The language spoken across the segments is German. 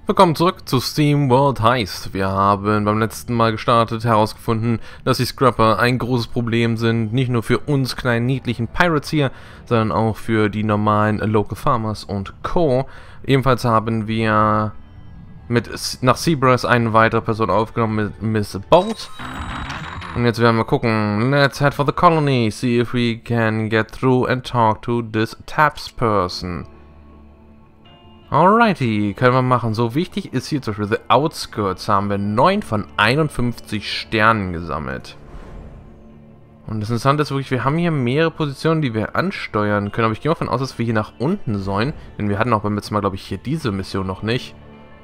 Willkommen zurück zu SteamWorld Heist. Wir haben beim letzten Mal gestartet, herausgefunden, dass die Scrapper ein großes Problem sind, nicht nur für uns kleinen niedlichen Pirates hier, sondern auch für die normalen Local Farmers und Co. Ebenfalls haben wir nach Seabrass eine weitere Person aufgenommen mit Miss Bolt. Und jetzt werden wir gucken. Let's head for the colony, see if we can get through and talk to this taps person. Alrighty, können wir machen. So wichtig ist hier zum Beispiel The Outskirts, haben wir 9 von 51 Sternen gesammelt. Und das Interessante ist wirklich, wir haben hier mehrere Positionen, die wir ansteuern können. Aber ich gehe mal davon aus, dass wir hier nach unten sollen. Denn wir hatten auch beim letzten Mal, glaube ich, hier diese Mission noch nicht.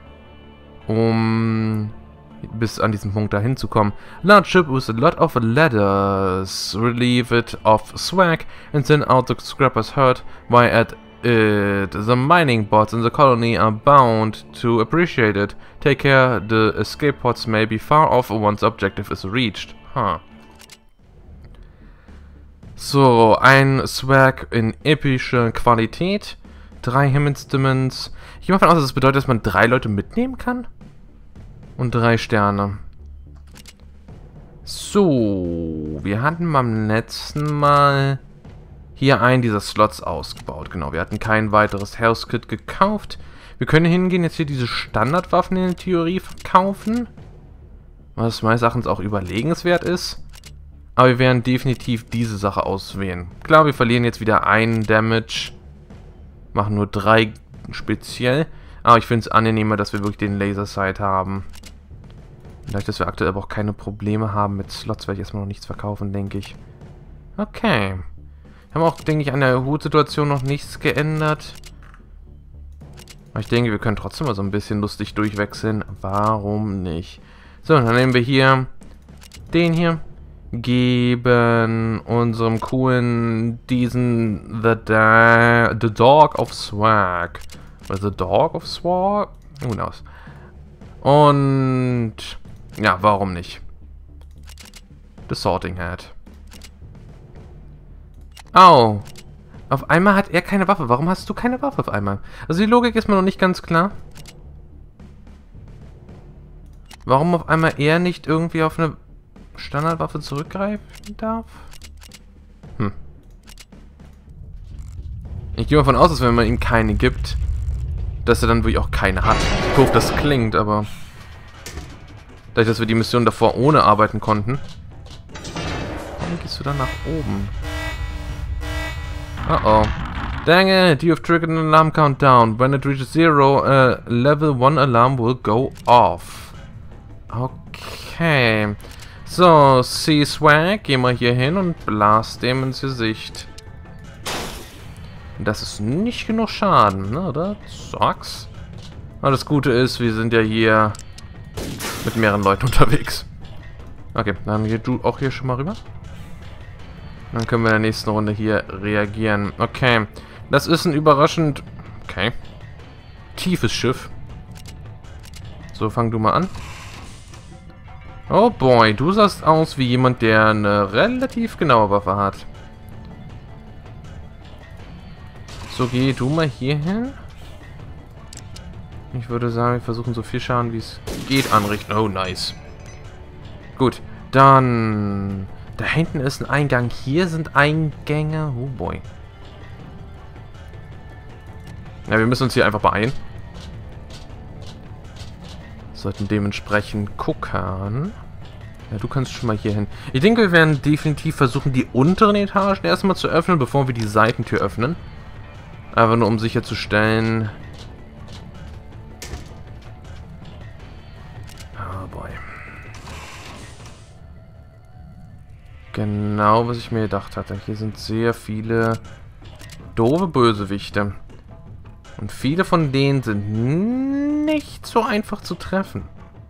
Um bis an diesen Punkt dahin zu kommen. Large ship with a lot of ladders. Relieve it of swag and send out the scrappers hurt. Why at the mining bots in the colony are bound to appreciate it. Take care, the escape pods may be far off once objective is reached. So, ein Swag in epischer Qualität. 3 Himmelsdimmons. Ich gehe mal davon aus, dass das bedeutet, dass man 3 Leute mitnehmen kann. Und 3 Sterne. So, wir hatten beim letzten Mal hier einen dieser Slots ausgebaut. Genau, wir hatten kein weiteres Health Kit gekauft. Wir können hingehen, jetzt hier diese Standardwaffen in der Theorie verkaufen. Was meines Erachtens auch überlegenswert ist. Aber wir werden definitiv diese Sache auswählen. Klar, wir verlieren jetzt wieder einen Damage. Machen nur 3 speziell. Aber ich finde es angenehmer, dass wir wirklich den Laser Sight haben. Vielleicht, dass wir aktuell aber auch keine Probleme haben mit Slots, werde ich erstmal noch nichts verkaufen, denke ich. Okay. Wir haben auch, denke ich, an der Hutsituation noch nichts geändert. Aber ich denke, wir können trotzdem mal so ein bisschen lustig durchwechseln. Warum nicht? So, dann nehmen wir hier den hier. Geben unserem coolen diesen The Dog of Swag. Oder The Dog of Swag? Who knows? Und ja, warum nicht? The Sorting Hat. Au. Auf einmal hat er keine Waffe. Warum hast du keine Waffe auf einmal? Also die Logik ist mir noch nicht ganz klar. Warum auf einmal er nicht irgendwie auf eine Standardwaffe zurückgreifen darf? Ich gehe mal davon aus, dass wenn man ihm keine gibt, dass er dann wirklich auch keine hat. So doof das klingt, aber dadurch, dass wir die Mission davor ohne arbeiten konnten. Warum gehst du dann nach oben? Uh-oh. Dang it, you have triggered an alarm countdown. When it reaches 0, a level 1 alarm will go off. Okay. So, C-Swag, geh mal hier hin und blast dem ins Gesicht. Das ist nicht genug Schaden, ne, oder? Sucks. Aber das Gute ist, wir sind ja hier mit mehreren Leuten unterwegs. Okay, dann geh du auch hier schon mal rüber. Dann können wir in der nächsten Runde hier reagieren. Okay, das ist ein überraschend... Okay. Tiefes Schiff. So, fang du mal an. Oh boy, du sahst aus wie jemand, der eine relativ genaue Waffe hat. So, geh du mal hier hin. Ich würde sagen, wir versuchen so viel Schaden, wie es geht, anrichten. Oh, nice. Gut, dann... Da hinten ist ein Eingang. Hier sind Eingänge. Oh boy. Ja, wir müssen uns hier einfach beeilen. Sollten dementsprechend gucken. Ja, du kannst schon mal hier hin. Ich denke, wir werden definitiv versuchen, die unteren Etagen erstmal zu öffnen, bevor wir die Seitentür öffnen. Einfach nur, um sicherzustellen... Oh boy. Genau, was ich mir gedacht hatte. Hier sind sehr viele doofe Bösewichte. Und viele von denen sind nicht so einfach zu treffen.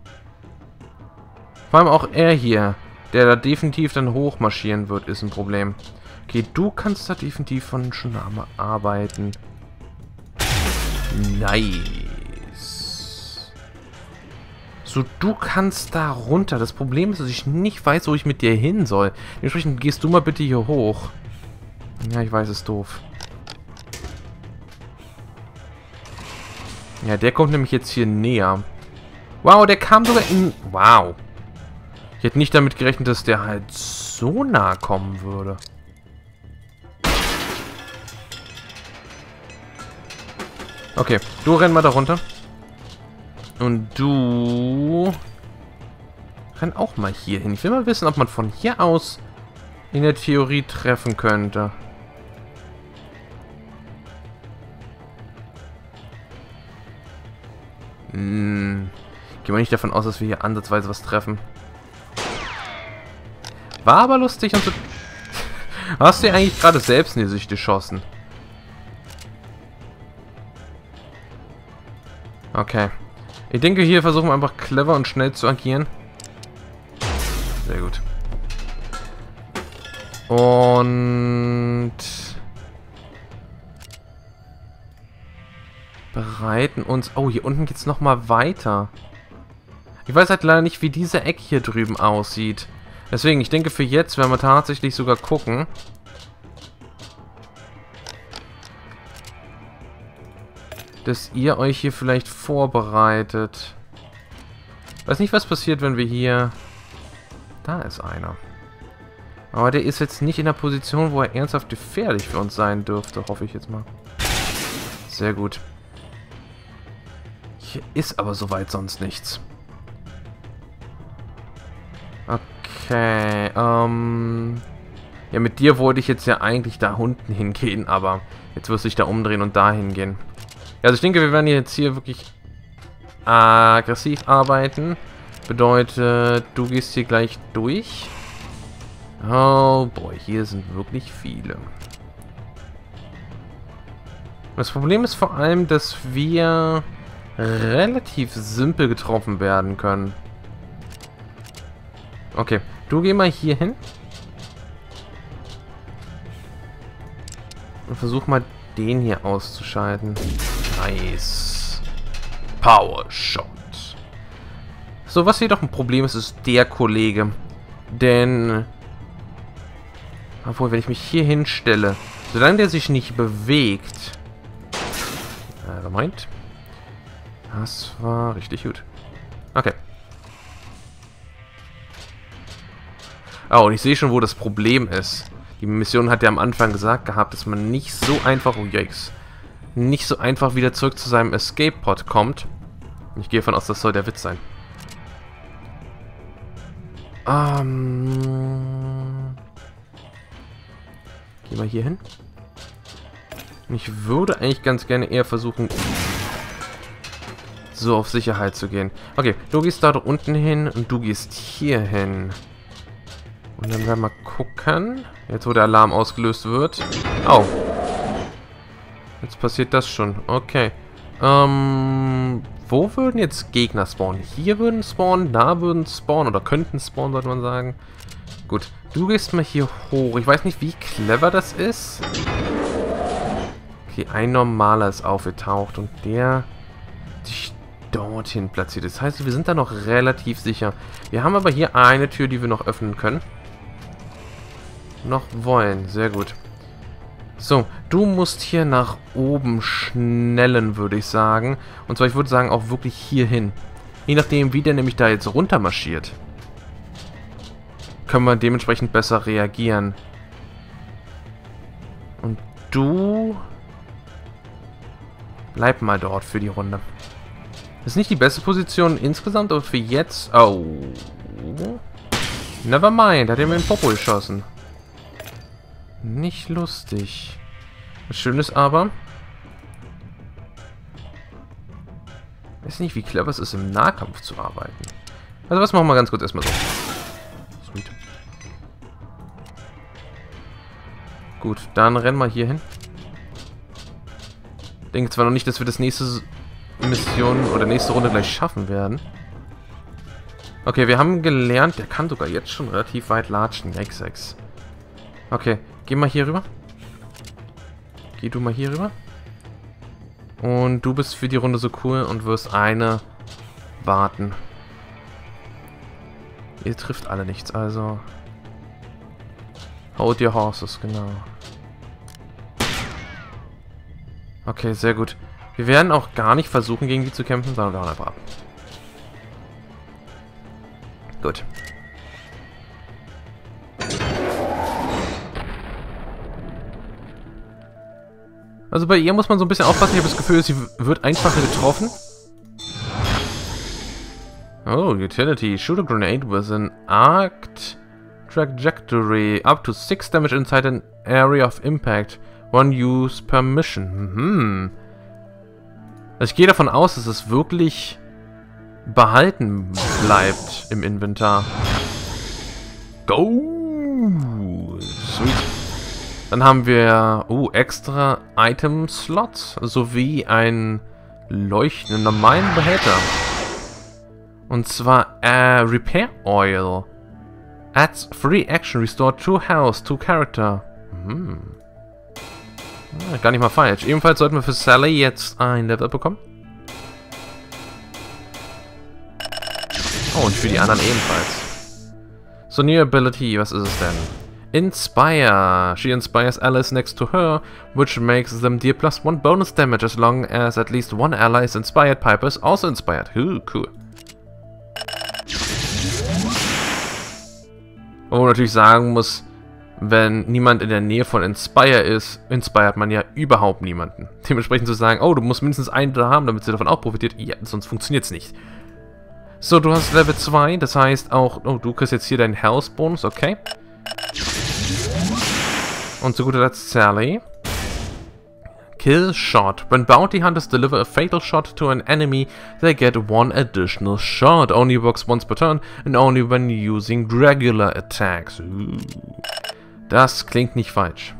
Vor allem auch er hier, der da definitiv dann hochmarschieren wird, ist ein Problem. Okay, du kannst da definitiv von schon arbeiten. Nice. So, du kannst da runter. Das Problem ist, dass ich nicht weiß, wo ich mit dir hin soll. Dementsprechend gehst du mal bitte hier hoch. Ja, ich weiß, ist doof. Ja, der kommt nämlich jetzt hier näher. Wow, der kam sogar in... Wow. Ich hätte nicht damit gerechnet, dass der halt so nah kommen würde. Okay, du renn mal da runter. Und du... renn auch mal hier hin. Ich will mal wissen, ob man von hier aus in der Theorie treffen könnte. Gehen wir nicht davon aus, dass wir hier ansatzweise was treffen. War aber lustig und so... Hast du dir eigentlich gerade selbst in die Sicht geschossen? Okay. Ich denke, hier versuchen wir einfach clever und schnell zu agieren. Sehr gut. Und... bereiten uns... Oh, hier unten geht es nochmal weiter. Ich weiß halt leider nicht, wie diese Ecke hier drüben aussieht. Deswegen, ich denke, für jetzt werden wir tatsächlich sogar gucken. Dass ihr euch hier vielleicht vorbereitet. Weiß nicht, was passiert, wenn wir hier... Da ist einer. Aber der ist jetzt nicht in der Position, wo er ernsthaft gefährlich für uns sein dürfte, hoffe ich jetzt mal. Sehr gut. Hier ist aber soweit sonst nichts. Okay, ja, mit dir wollte ich jetzt ja eigentlich da unten hingehen, aber jetzt wirst du dich da umdrehen und da hingehen. Ja, also ich denke, wir werden jetzt hier wirklich aggressiv arbeiten. Bedeutet, du gehst hier gleich durch. Oh boy, hier sind wirklich viele. Das Problem ist vor allem, dass wir relativ simpel getroffen werden können. Okay, du geh mal hier hin. Und versuch mal den hier auszuschalten. Nice. Power Shot. So, was jedoch ein Problem ist, ist der Kollege. Denn... obwohl, wenn ich mich hier hinstelle, solange der sich nicht bewegt... meint. Das war richtig gut. Okay. Oh, und ich sehe schon, wo das Problem ist. Die Mission hat ja am Anfang gesagt gehabt, dass man nicht so einfach... Oh, yikes. Nicht so einfach wieder zurück zu seinem Escape-Pod kommt. Ich gehe davon aus, das soll der Witz sein. Geh mal hier hin. Ich würde eigentlich ganz gerne eher versuchen, so auf Sicherheit zu gehen. Okay, du gehst da unten hin und du gehst hier hin. Und dann werden wir mal gucken. Jetzt, wo der Alarm ausgelöst wird. Oh. Jetzt passiert das schon. Okay. Wo würden jetzt Gegner spawnen? Hier würden spawnen, da würden spawnen oder könnten spawnen, sollte man sagen. Gut, du gehst mal hier hoch. Ich weiß nicht, wie clever das ist. Okay, ein normaler ist aufgetaucht und der sich dorthin platziert. Das heißt, wir sind da noch relativ sicher. Wir haben aber hier eine Tür, die wir noch öffnen können. Noch wollen. Sehr gut. So, du musst hier nach oben schnellen, würde ich sagen. Und zwar, ich würde sagen, auch wirklich hier hin. Je nachdem, wie der nämlich da jetzt runter marschiert, können wir dementsprechend besser reagieren. Und du... bleib mal dort für die Runde. Das ist nicht die beste Position insgesamt, aber für jetzt... Oh. Never mind, hat er mir in den Popo geschossen. Nicht lustig. Das Schöne ist aber... ich weiß nicht, wie clever es ist, im Nahkampf zu arbeiten. Also was machen wir ganz kurz erstmal so. Sweet. Gut, dann rennen wir hier hin. Ich denke zwar noch nicht, dass wir das nächste Mission oder nächste Runde gleich schaffen werden. Okay, wir haben gelernt, der kann sogar jetzt schon relativ weit latschen. Yikes. Okay, geh mal hier rüber. Geh du mal hier rüber. Und du bist für die Runde so cool und wirst eine warten. Ihr trifft alle nichts, also... hold your horses, genau. Okay, sehr gut. Wir werden auch gar nicht versuchen, gegen die zu kämpfen, sondern wir hauen einfach ab. Gut. Also bei ihr muss man so ein bisschen aufpassen. Ich habe das Gefühl, sie wird einfacher getroffen. Oh, Utility. Shoot a grenade with an arced trajectory. Up to 6 damage inside an area of impact. One use per mission. Also ich gehe davon aus, dass es wirklich behalten bleibt im Inventar. Go! Sweet. Dann haben wir extra Item-Slots sowie einen leuchtenden normalen Behälter. Und zwar Repair Oil. Adds free action, restore 2 health, 2 character. Gar nicht mal falsch. Ebenfalls sollten wir für Sally jetzt ein Level bekommen. Oh, und für die anderen ebenfalls. So, New Ability, was ist es denn? Inspire. She inspires allies next to her, which makes them deal +1 bonus damage as long as at least one ally is inspired. Piper is also inspired. Cool. Wo man natürlich sagen muss, wenn niemand in der Nähe von Inspire ist, inspiriert man ja überhaupt niemanden. Dementsprechend zu sagen, oh, du musst mindestens einen da haben, damit sie davon auch profitiert, ja, sonst funktioniert es nicht. So, du hast Level 2, das heißt auch, oh, du kriegst jetzt hier deinen Health-Bonus, okay. Und zu guter Letzt Sally. Kill Shot. When Bounty Hunters deliver a fatal shot to an enemy, they get 1 additional shot. Only works once per turn and only when using regular attacks. Das klingt nicht falsch.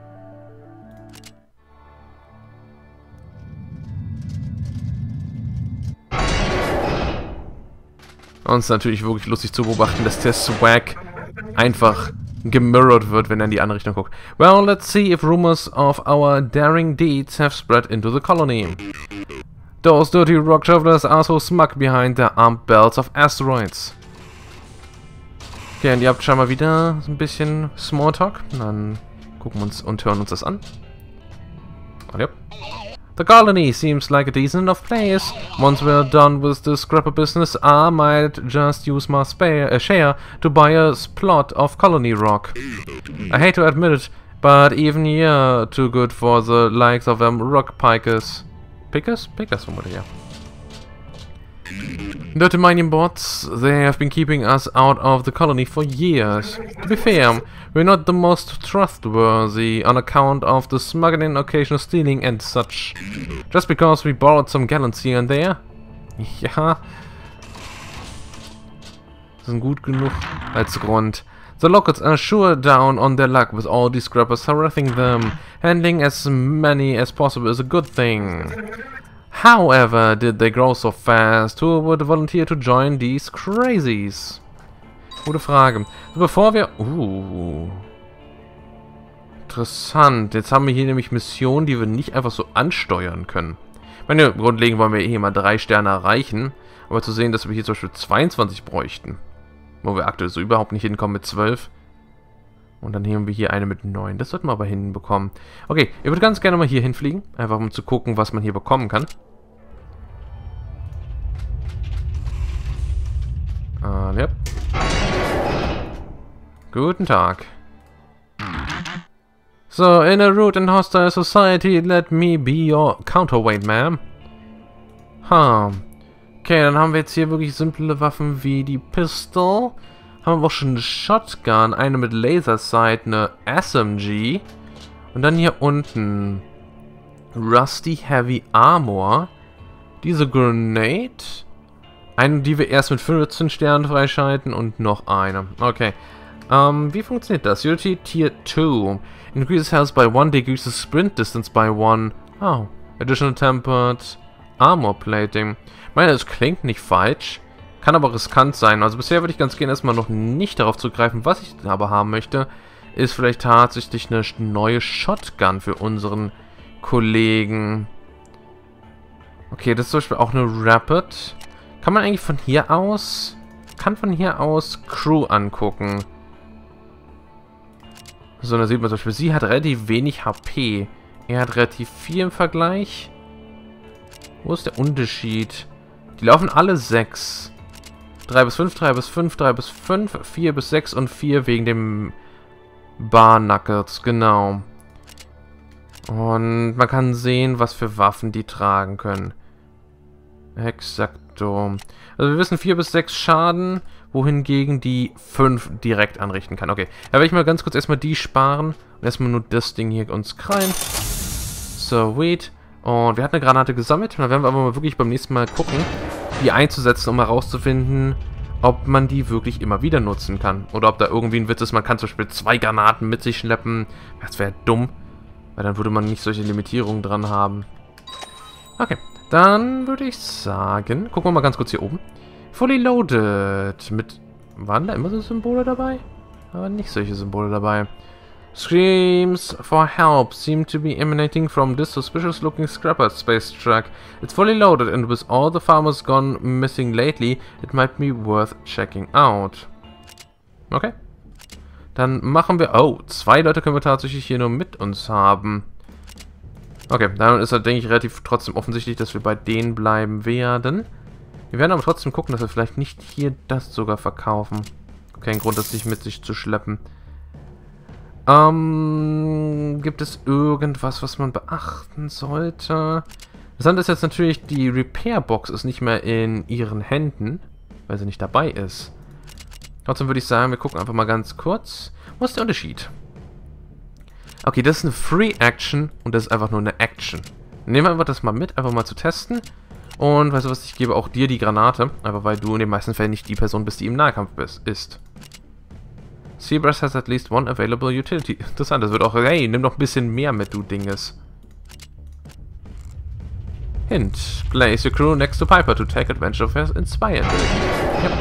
Und es ist natürlich wirklich lustig zu beobachten, dass der Swag einfach gemirrored wird, wenn er in die andere Richtung guckt. Well, let's see if rumors of our daring deeds have spread into the colony. Those dirty rock shovelers are so smug behind their armed belts of asteroids. Okay, und ihr habt schon mal wieder so ein bisschen Smalltalk. Dann gucken wir uns und hören uns das an. Und ja. The colony seems like a decent enough place. Once we're done with the scrapper business, I might just use my share to buy a plot of colony rock. I hate to admit it, but even you're too good for the likes of them rock pikers. Pickers? Pickers, vermutlich, ja. Dirty mining bots, they have been keeping us out of the colony for years. To be fair, we're not the most trustworthy on account of the smuggling, occasional stealing and such. Just because we borrowed some gallons here and there? Ja. Das ist gut genug als Grund. The locals are sure down on their luck with all these scrappers harassing them. Handling as many as possible is a good thing. However, did they grow so fast? Who would volunteer to join these crazies? Gute Frage. So, bevor wir... Interessant. Jetzt haben wir hier nämlich Missionen, die wir nicht einfach so ansteuern können. Ich meine, grundlegend wollen wir hier mal 3 Sterne erreichen. Aber zu sehen, dass wir hier zum Beispiel 22 bräuchten. Wo wir aktuell so überhaupt nicht hinkommen mit 12. Und dann nehmen wir hier eine mit 9. Das sollten wir aber hinbekommen. Okay, ich würde ganz gerne mal hier hinfliegen. Einfach um zu gucken, was man hier bekommen kann. Ja. Guten Tag. So, in a rude and hostile society, let me be your counterweight, ma'am. Okay, dann haben wir jetzt hier wirklich simple Waffen wie die Pistol. Haben wir auch schon eine Shotgun, eine mit Lasersight, eine SMG. Und dann hier unten Rusty Heavy Armor. Diese Grenade. Eine, die wir erst mit 15 Sternen freischalten und noch eine. Okay. Wie funktioniert das? Utility Tier 2. Increases health by 1, decreases sprint distance by 1. Oh. Additional tempered Armor Plating. Ich meine, das klingt nicht falsch. Kann aber riskant sein. Also bisher würde ich ganz gerne erstmal noch nicht darauf zugreifen. Was ich aber haben möchte, ist vielleicht tatsächlich eine neue Shotgun für unseren Kollegen. Okay, das ist zum Beispiel auch eine Rapid. Kann man eigentlich von hier aus... Kann von hier aus Crew angucken. So, da sieht man zum Beispiel, sie hat relativ wenig HP. Er hat relativ viel im Vergleich. Wo ist der Unterschied? Die laufen alle 6. 3 bis 5, 3 bis 5, 3 bis 5, 4 bis 6 und 4 wegen dem Barnackers, genau. Und man kann sehen, was für Waffen die tragen können. Exakto. Also wir wissen 4 bis 6 Schaden, wohingegen die 5 direkt anrichten kann. Okay, da werde ich mal ganz kurz erstmal die sparen und erstmal nur das Ding hier uns krallen. Sweet. Und wir hatten eine Granate gesammelt. Da werden wir aber mal wirklich beim nächsten Mal gucken, die einzusetzen, um herauszufinden, ob man die wirklich immer wieder nutzen kann. Oder ob da irgendwie ein Witz ist, man kann zum Beispiel 2 Granaten mit sich schleppen. Das wäre dumm, weil dann würde man nicht solche Limitierungen dran haben. Okay, dann würde ich sagen, gucken wir mal ganz kurz hier oben. Fully loaded. Waren da immer so Symbole dabei? Aber nicht solche Symbole dabei. Screams for help seem to be emanating from this suspicious-looking scrapper space truck. It's fully loaded and with all the farmers gone missing lately, it might be worth checking out. Okay. Dann machen wir... Oh, 2 Leute können wir tatsächlich hier nur mit uns haben. Okay, dann ist halt, denke ich, relativ trotzdem offensichtlich, dass wir bei denen bleiben werden. Wir werden aber trotzdem gucken, dass wir vielleicht nicht hier das sogar verkaufen. Kein Grund, das nicht mit sich zu schleppen. Gibt es irgendwas, was man beachten sollte? Das andere ist jetzt natürlich, die Repair-Box ist nicht mehr in ihren Händen, weil sie nicht dabei ist. Trotzdem würde ich sagen, wir gucken einfach mal ganz kurz. Was ist der Unterschied? Okay, das ist eine Free-Action und das ist einfach nur eine Action. Nehmen wir einfach das mal mit, einfach mal zu testen. Und weißt du was, ich gebe auch dir die Granate, einfach weil du in den meisten Fällen nicht die Person bist, die im Nahkampf ist. Zebras has at least one available utility. Interessant, das wird auch... Hey, nimm noch ein bisschen mehr mit, du Dinges. Hint. Place your crew next to Piper to take advantage of his inspired. Yep.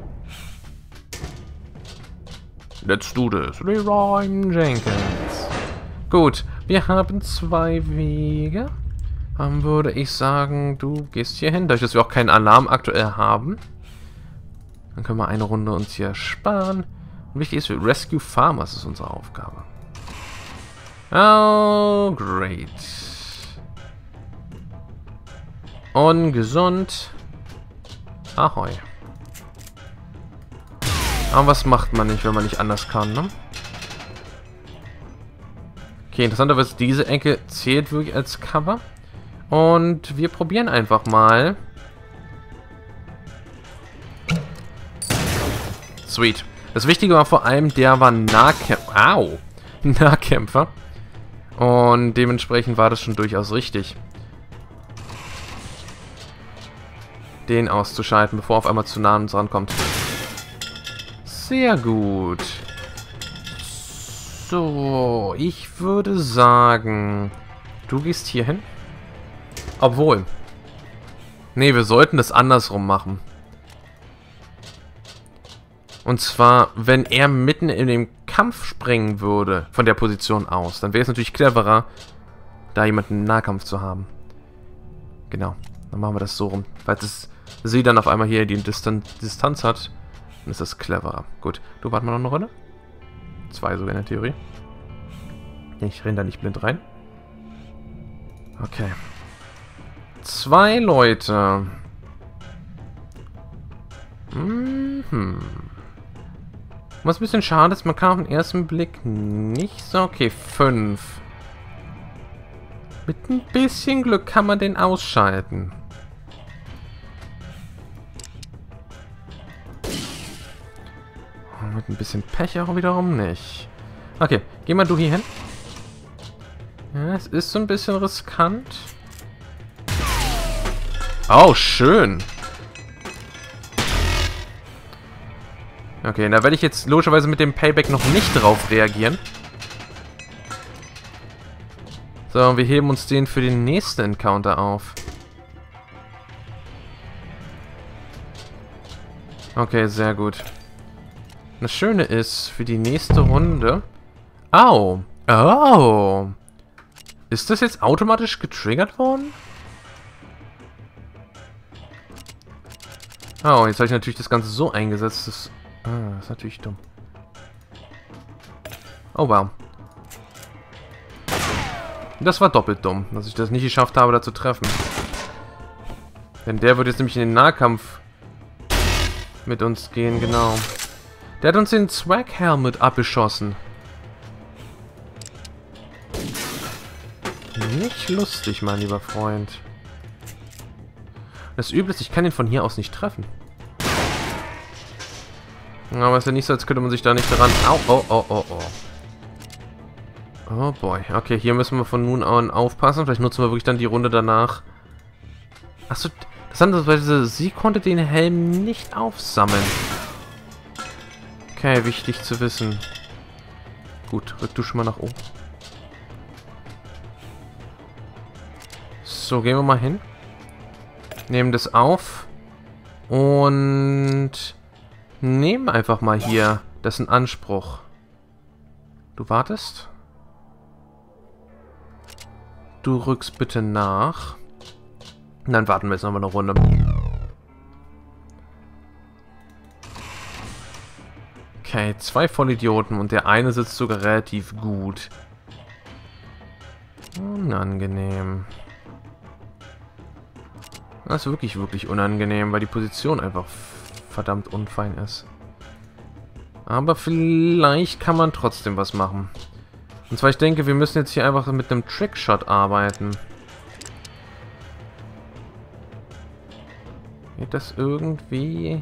Let's do this. Leroy Jenkins. Gut, wir haben 2 Wege. Dann würde ich sagen, du gehst hier hin. Dadurch, dass wir auch keinen Alarm aktuell haben. Dann können wir eine Runde uns hier sparen. Wichtig ist, Rescue Farmers ist unsere Aufgabe. Oh, great. Ungesund. Ahoi. Aber was macht man nicht, wenn man nicht anders kann, ne? Okay, interessanterweise, diese Ecke zählt wirklich als Cover. Und wir probieren einfach mal. Sweet. Das Wichtige war vor allem, der war Nahkämpfer. Au! Nahkämpfer. Und dementsprechend war das schon durchaus richtig, den auszuschalten, bevor er auf einmal zu nah an uns rankommt. Sehr gut. So, ich würde sagen, du gehst hier hin. Obwohl. Nee, wir sollten das andersrum machen. Und zwar, wenn er mitten in den Kampf springen würde, von der Position aus, dann wäre es natürlich cleverer, da jemanden im Nahkampf zu haben. Genau, dann machen wir das so rum. Falls sie dann auf einmal hier die Distanz hat, dann ist das cleverer. Gut, du warte mal noch eine Runde. 2 sogar in der Theorie. Ich renne da nicht blind rein. Okay. 2 Leute. Was ein bisschen schade ist, man kann auf den ersten Blick nicht so... Okay, 5. Mit ein bisschen Glück kann man den ausschalten. Und mit ein bisschen Pech auch wiederum nicht. Okay, geh mal du hier hin. Ja, es ist so ein bisschen riskant. Oh, schön. Okay, da werde ich jetzt logischerweise mit dem Payback noch nicht drauf reagieren. So, wir heben uns den für den nächsten Encounter auf. Okay, sehr gut. Das Schöne ist, für die nächste Runde... Au! Oh! Ist das jetzt automatisch getriggert worden? Oh, jetzt habe ich natürlich das Ganze so eingesetzt, dass... Ah, das ist natürlich dumm. Oh, wow. Das war doppelt dumm, dass ich das nicht geschafft habe, da zu treffen. Denn der wird jetzt nämlich in den Nahkampf mit uns gehen, genau. Der hat uns den Swag-Helmet abgeschossen. Nicht lustig, mein lieber Freund. Das Üble ist, ich kann ihn von hier aus nicht treffen. Aber es ist ja nicht so, als könnte man sich da nicht daran... Au, oh, oh, oh, oh. Oh boy. Okay, hier müssen wir von nun an aufpassen. Vielleicht nutzen wir wirklich dann die Runde danach. Achso, das andere, sie konnte den Helm nicht aufsammeln. Okay, wichtig zu wissen. Gut, rück du schon mal nach oben. So, gehen wir mal hin. Nehmen das auf. Und nehmen einfach mal hier das in Anspruch. Du wartest? Du rückst bitte nach. Und dann warten wir jetzt nochmal eine Runde. Okay, 2 Vollidioten und der eine sitzt sogar relativ gut. Unangenehm. Das ist wirklich, wirklich unangenehm, weil die Position einfach verdammt unfein ist. Aber vielleicht kann man trotzdem was machen. Und zwar, ich denke, wir müssen jetzt hier einfach mit einem Trickshot arbeiten. Geht das irgendwie?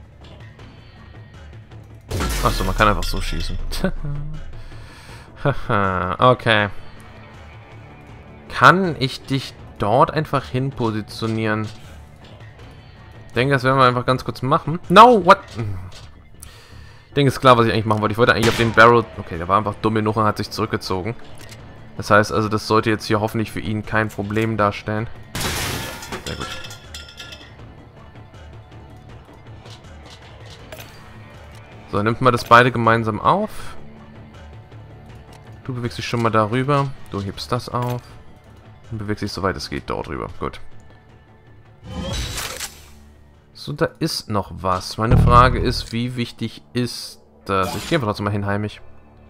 Achso, man kann einfach so schießen. Okay. Kann ich dich dort einfach hin positionieren? Ich denke, das werden wir einfach ganz kurz machen. No, what? Ich denke, es ist klar, was ich eigentlich machen wollte. Ich wollte eigentlich auf den Barrel... Okay, der war einfach dumm genug und hat sich zurückgezogen. Das heißt also, das sollte jetzt hier hoffentlich für ihn kein Problem darstellen. Sehr gut. So, nimmt mal das beide gemeinsam auf. Du bewegst dich schon mal darüber. Du hebst das auf. Und bewegst dich, soweit es geht, dort rüber. Gut. So, da ist noch was. Meine Frage ist, wie wichtig ist das? Ich gehe einfach trotzdem mal hin, heimisch.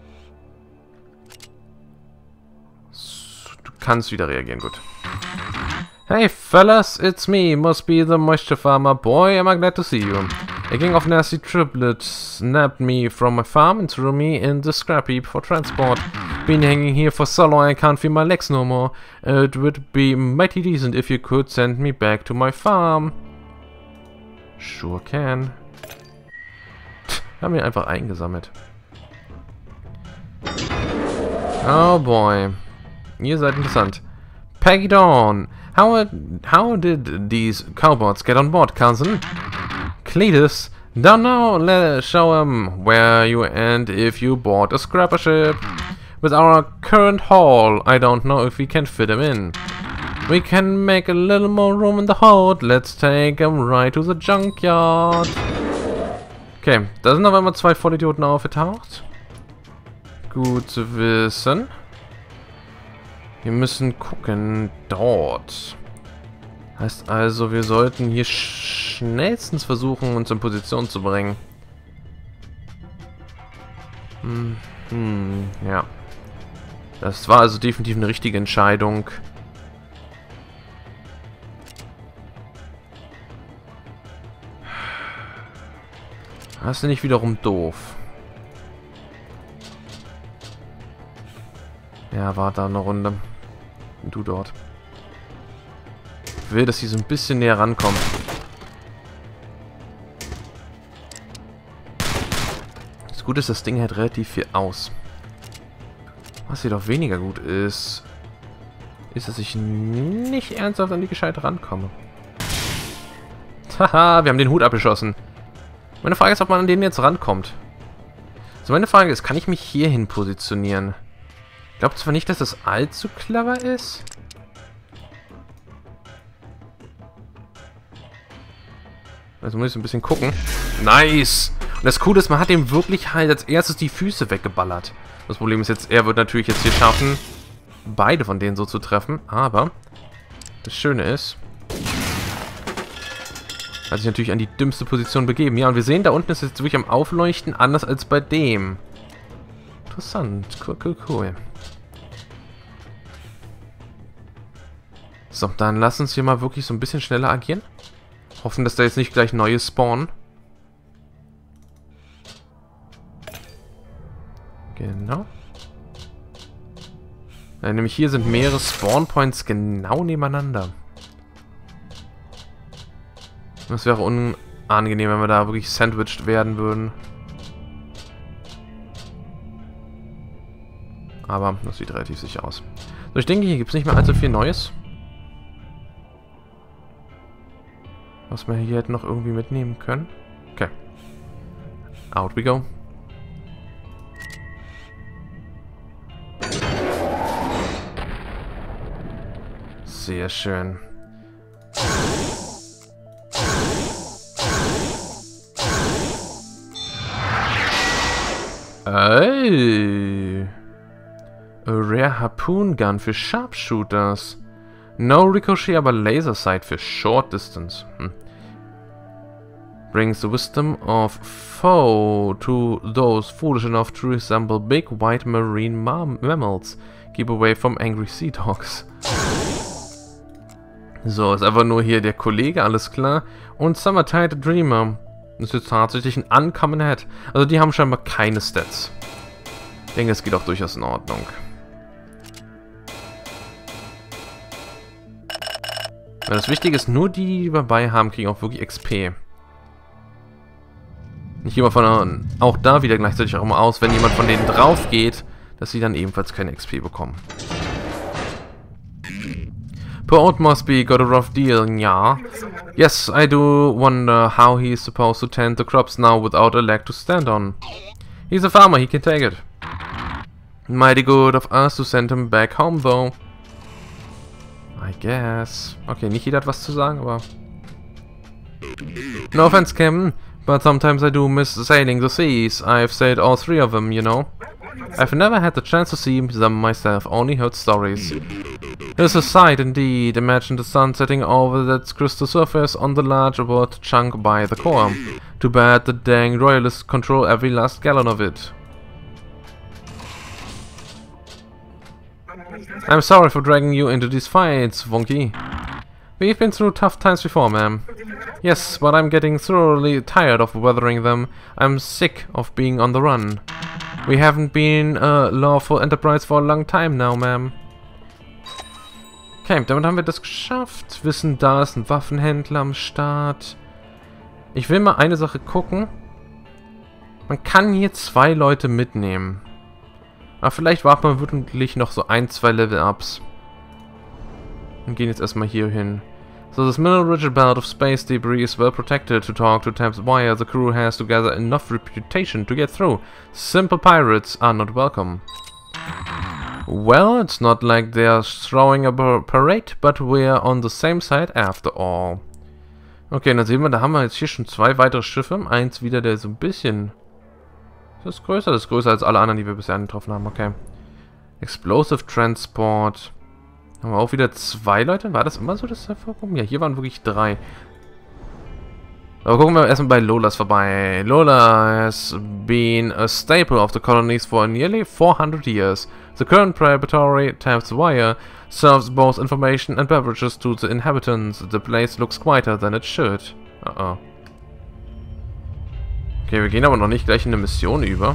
So, du kannst wieder reagieren, gut. Hey fellas, it's me, must be the moisture farmer. Boy, am I glad to see you. A gang of nasty triplets snapped me from my farm and threw me in the scrap heap for transport. Been hanging here for so long I can't feel my legs no more. It would be mighty decent if you could send me back to my farm. Sure can. Haben wir einfach eingesammelt. Oh boy. Ihr seid interessant. Peggy Dawn. How did these cowboys get on board, cousin? Cletus. Don't know. Let's show 'em where you and if you bought a scrapper ship. With our current haul, I don't know if we can fit 'em in. We can make a little more room in the hold. Let's take 'em right to the junkyard. Okay, da sind auf einmal 2 Vollidioten aufgetaucht. Gut zu wissen. Wir müssen gucken. Dort. Heißt also, wir sollten hier schnellstens versuchen, uns in Position zu bringen. Ja. Das war also definitiv eine richtige Entscheidung. Das ist nicht wiederum doof. Ja, warte da eine Runde. Und du dort. Ich will, dass sie so ein bisschen näher rankommen. Das Gute ist, das Ding hält relativ viel aus. Was jedoch weniger gut ist, ist, dass ich nicht ernsthaft an die Gescheite rankomme. Haha, wir haben den Hut abgeschossen. Meine Frage ist, ob man an den jetzt rankommt. So, meine Frage ist, kann ich mich hierhin positionieren? Ich glaube zwar nicht, dass das allzu clever ist. Also muss ich ein bisschen gucken. Nice! Und das Coole ist, man hat ihm wirklich halt als erstes die Füße weggeballert. Das Problem ist jetzt, er wird natürlich jetzt hier schaffen, beide von denen so zu treffen. Aber das Schöne ist, hat sich natürlich an die dümmste Position begeben. Ja, und wir sehen, da unten ist jetzt wirklich am Aufleuchten, anders als bei dem. Interessant. Cool, cool, cool. So, dann lass uns hier mal wirklich so ein bisschen schneller agieren. Hoffen, dass da jetzt nicht gleich neue spawnen. Genau. Ja, nämlich hier sind mehrere Spawn-Points genau nebeneinander. Das wäre unangenehm, wenn wir da wirklich sandwiched werden würden. Aber das sieht relativ sicher aus. So, ich denke, hier gibt es nicht mehr allzu viel Neues. Was wir hier hätten noch irgendwie mitnehmen können. Okay. Out we go. Sehr schön. Ey. A Rare Harpoon Gun für Sharpshooters. No Ricochet, aber Laser Sight für Short Distance. Brings the wisdom of foe to those foolish enough to resemble big white marine mammals. Keep away from angry sea dogs. So, ist einfach nur hier der Kollege, alles klar. Und Summertide Dreamer. Das ist jetzt tatsächlich ein Uncommon Head. Also die haben scheinbar keine Stats. Ich denke, es geht auch durchaus in Ordnung. Ja, das Wichtige ist, nur die, die wir dabei haben, kriegen auch wirklich XP. Ich gehe mal von auch da wieder gleichzeitig auch immer aus, wenn jemand von denen drauf geht, dass sie dann ebenfalls keine XP bekommen. Poor old Mosby got a rough deal, yeah. Yes, I do wonder how he is supposed to tend the crops now without a leg to stand on. He's a farmer, he can take it. Mighty good of us to send him back home, though. I guess. Okay, nicht jeder hat was zu sagen, aber... No offense, Captain, but sometimes I do miss sailing the seas. I've sailed all 3 of them, you know. I've never had the chance to see them myself, only heard stories. It's a sight indeed. Imagine the sun setting over that crystal surface on the large water chunk by the core. Too bad the dang royalists control every last gallon of it. I'm sorry for dragging you into these fights, Wonky. We've been through tough times before, ma'am. Yes, but I'm getting thoroughly tired of weathering them. I'm sick of being on the run. We haven't been a lawful enterprise for a long time now, ma'am. Okay, damit haben wir das geschafft. Wissen, da ist ein Waffenhändler am Start. Ich will mal eine Sache gucken. Man kann hier 2 Leute mitnehmen. Aber vielleicht warten wir wirklich noch so 1, 2 Level-Ups. Und gehen jetzt erstmal hier hin. So, this middle rigid belt of space debris is well protected. To talk to Tab's wire, the crew has to gather enough reputation to get through. Simple pirates are not welcome. Well, it's not like they're throwing a parade, but we're on the same side after all. Okay, dann sehen wir, da haben wir jetzt hier schon 2 weitere Schiffe. Eins wieder, der so ein bisschen... Das ist größer als alle anderen, die wir bisher getroffen haben. Okay. Explosive Transport. Haben wir auch wieder 2 Leute? War das immer so, dass da vorkommen? Ja, hier waren wirklich 3. Aber gucken wir erstmal bei Lolas vorbei. Lola has been a staple of the colonies for nearly 400 years. The current preparatory Tab's wire serves both information and beverages to the inhabitants. The place looks quieter than it should. Uh-oh. Okay, wir gehen aber noch nicht gleich in eine Mission über.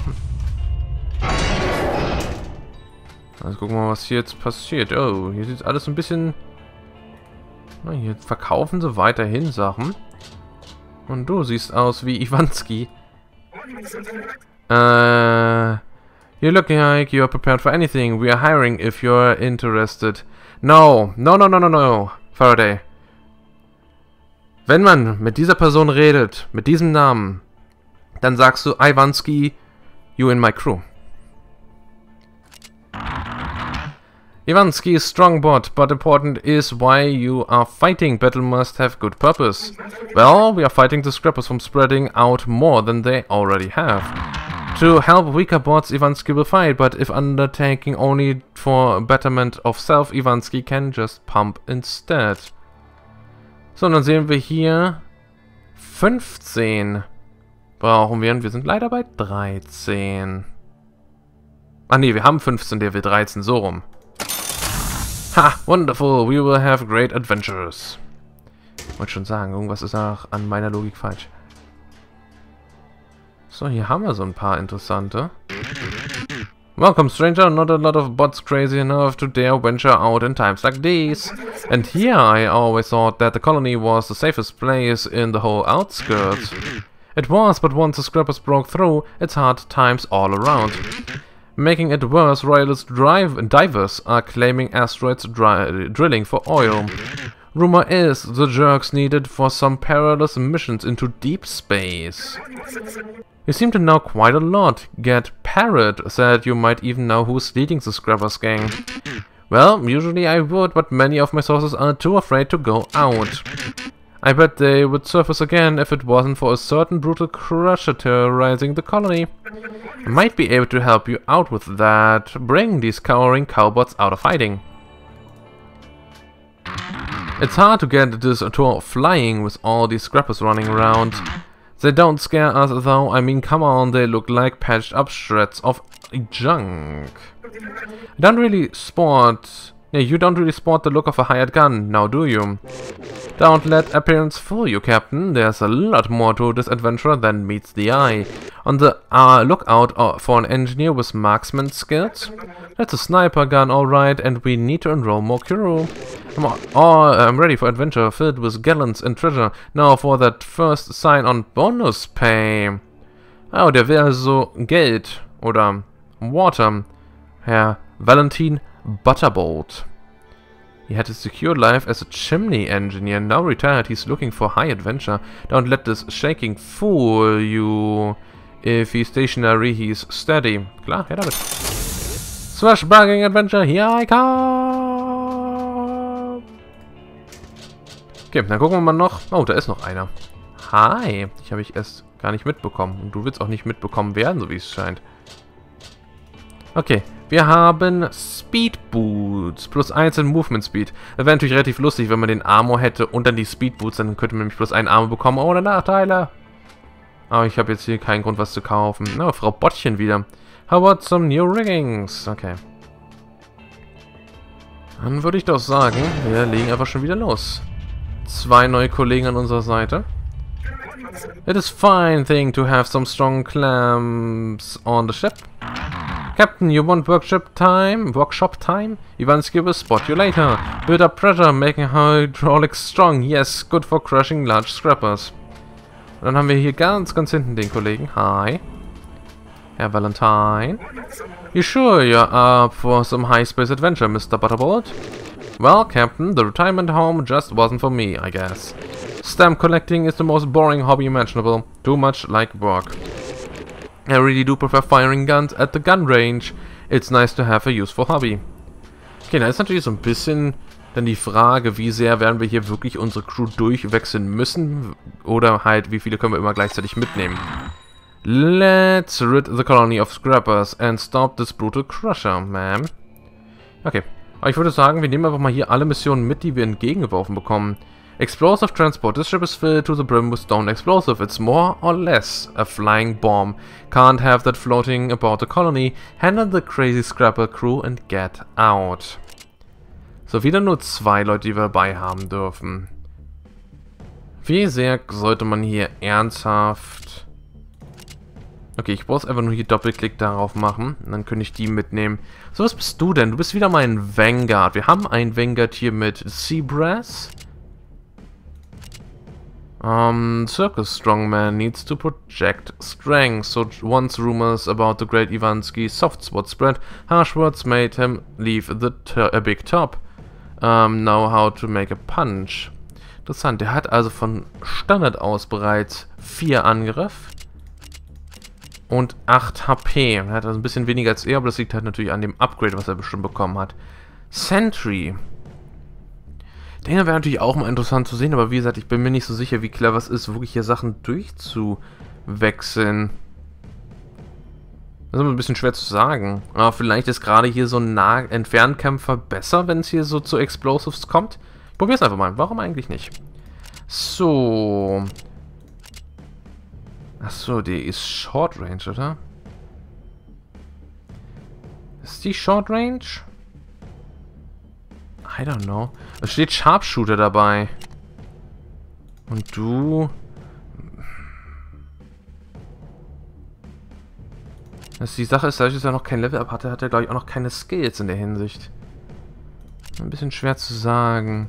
Also gucken wir mal, was hier jetzt passiert. Oh, hier sieht alles ein bisschen... Na, hier verkaufen sie weiterhin Sachen. Und du siehst aus wie Iwanski. You look like you're prepared for anything. We are hiring if you're interested. No, Faraday. Wenn man mit dieser Person redet, mit diesem Namen, dann sagst du, Iwanski, you in my crew. Iwanski is strong bot, but important is why you are fighting. Battle must have good purpose. Well, we are fighting the scrappers from spreading out more than they already have. To help weaker bots, Iwanski will fight, but if undertaking only for betterment of self, Iwanski can just pump instead. So, und dann sehen wir hier 15 brauchen wir und wir sind leider bei 13. Ah ne, wir haben 15, der will 13, so rum. Ha, wonderful, we will have great adventures. Wollte schon sagen, irgendwas ist auch an meiner Logik falsch. So, hier haben wir so ein paar interessante. Welcome, stranger. Not a lot of bots crazy enough to dare venture out in times like these. And here I always thought that the colony was the safest place in the whole outskirts. It was, but once the scrappers broke through, it's hard times all around. Making it worse, royalist divers are claiming asteroids drilling for oil. Rumor is the jerks needed for some perilous missions into deep space. You seem to know quite a lot. Get Parrot said you might even know who's leading the Scrappers gang. Well, usually I would, but many of my sources are too afraid to go out. I bet they would surface again if it wasn't for a certain brutal crusher terrorizing the colony. I might be able to help you out with that. Bring these cowering cowbots out of hiding. It's hard to get this tour flying with all these scrappers running around. They don't scare us though, I mean come on, they look like patched up shreds of junk. You don't really sport the look of a hired gun, now do you? Don't let appearance fool you, Captain. There's a lot more to this adventure than meets the eye. On the lookout for an engineer with marksman skills. That's a sniper gun, alright, and we need to enroll more crew. I'm ready for adventure filled with gallons and treasure. Now for that first sign on bonus pay. Oh, der will also Geld oder Water. Herr Valentin Butterbolt. He had a secure life as a chimney engineer. Now retired, he's looking for high adventure. Don't let this shaking fool you. If he's stationary, he's steady. Klar, her damit. Swashbuckling Adventure, here I come. Okay, dann gucken wir mal noch. Oh, da ist noch einer. Hi. Ich habe ich erst gar nicht mitbekommen. Und du willst auch nicht mitbekommen werden, so wie es scheint. Okay, wir haben Speed Boots. Plus 1 in Movement Speed. Das wäre natürlich relativ lustig, wenn man den Armor hätte und dann die Speed Boots. Dann könnte man nämlich plus 1 Armor bekommen, ohne Nachteile. Aber ich habe jetzt hier keinen Grund, was zu kaufen. Na, Frau Bottchen wieder. How about some new riggings? Okay. Dann würde ich doch sagen, wir legen einfach schon wieder los. 2 neue Kollegen an unserer Seite. It is fine thing to have some strong clamps on the ship. Captain, you want workshop time? Ivansky will spot you later. Build up pressure, making hydraulics strong. Yes, good for crushing large scrappers. Und dann haben wir hier ganz hinten den Kollegen. Hi. Herr Valentine. You sure you're up for some high space adventure, Mr. Butterbolt? Well, Captain, the retirement home just wasn't for me, I guess. Stamp collecting is the most boring hobby imaginable. Too much like work. I really do prefer firing guns at the gun range. It's nice to have a useful hobby. Okay, da ist natürlich so ein bisschen dann die Frage, wie sehr werden wir hier wirklich unsere Crew durchwechseln müssen oder halt, wie viele können wir immer gleichzeitig mitnehmen. Let's rid the colony of scrappers and stop this brutal crusher, ma'am. Okay, aber ich würde sagen, wir nehmen einfach mal hier alle Missionen mit, die wir entgegengeworfen bekommen. Explosive transport. This ship is filled to the brim with stone explosive. It's more or less a flying bomb. Can't have that floating about the colony. Handle the crazy scrapper crew and get out. So, wieder nur 2 Leute, die wir dabei haben dürfen. Wie sehr sollte man hier ernsthaft... Okay, ich brauche einfach nur hier Doppelklick darauf machen. Und dann könnte ich die mitnehmen. So, was bist du denn? Du bist wieder mal ein Vanguard. Wir haben einen Vanguard hier mit Seabrass. Circus Strongman needs to project strength, so once rumors about the great Ivansky soft spot spread, harsh words made him leave the big top. Know how to make a punch. Interessant, der hat also von Standard aus bereits 4 Angriff und 8 HP. Er hat also ein bisschen weniger als er, aber das liegt halt natürlich an dem Upgrade, was er bestimmt bekommen hat. Sentry. Den wäre natürlich auch mal interessant zu sehen, aber wie gesagt, ich bin mir nicht so sicher, wie clever es ist, wirklich hier Sachen durchzuwechseln. Das ist immer ein bisschen schwer zu sagen. Aber vielleicht ist gerade hier so ein Entfernkämpfer besser, wenn es hier so zu Explosives kommt. Ich probiere es einfach mal. Warum eigentlich nicht? So. Achso, die ist Short Range, oder? Ist die Short Range? I don't know. Es steht Sharpshooter dabei. Und du... Die Sache ist, dadurch, dass er noch kein Level-Up hatte, hat er, glaube ich, auch noch keine Skills in der Hinsicht. Ein bisschen schwer zu sagen,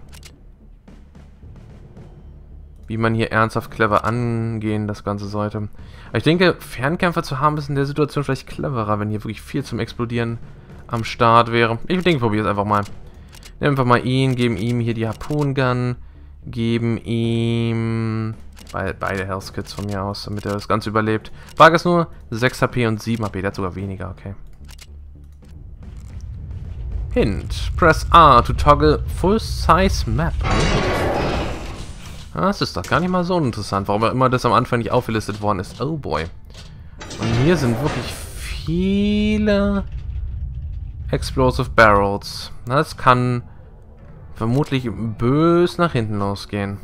wie man hier ernsthaft clever angehen das Ganze sollte. Aber ich denke, Fernkämpfer zu haben, ist in der Situation vielleicht cleverer, wenn hier wirklich viel zum Explodieren am Start wäre. Ich denke, ich probiere es einfach mal. Nehmen einfach mal ihn, geben ihm hier die Harpoon-Gun, geben ihm... beide Health Kits von mir aus, damit er das Ganze überlebt. Frage ist nur 6 HP und 7 HP, der hat sogar weniger, okay. Hint. Press R to toggle Full-Size Map. Das ist doch gar nicht mal so interessant, warum immer das am Anfang nicht aufgelistet worden ist. Oh boy. Und hier sind wirklich viele Explosive Barrels. Das kann vermutlich bös nach hinten losgehen.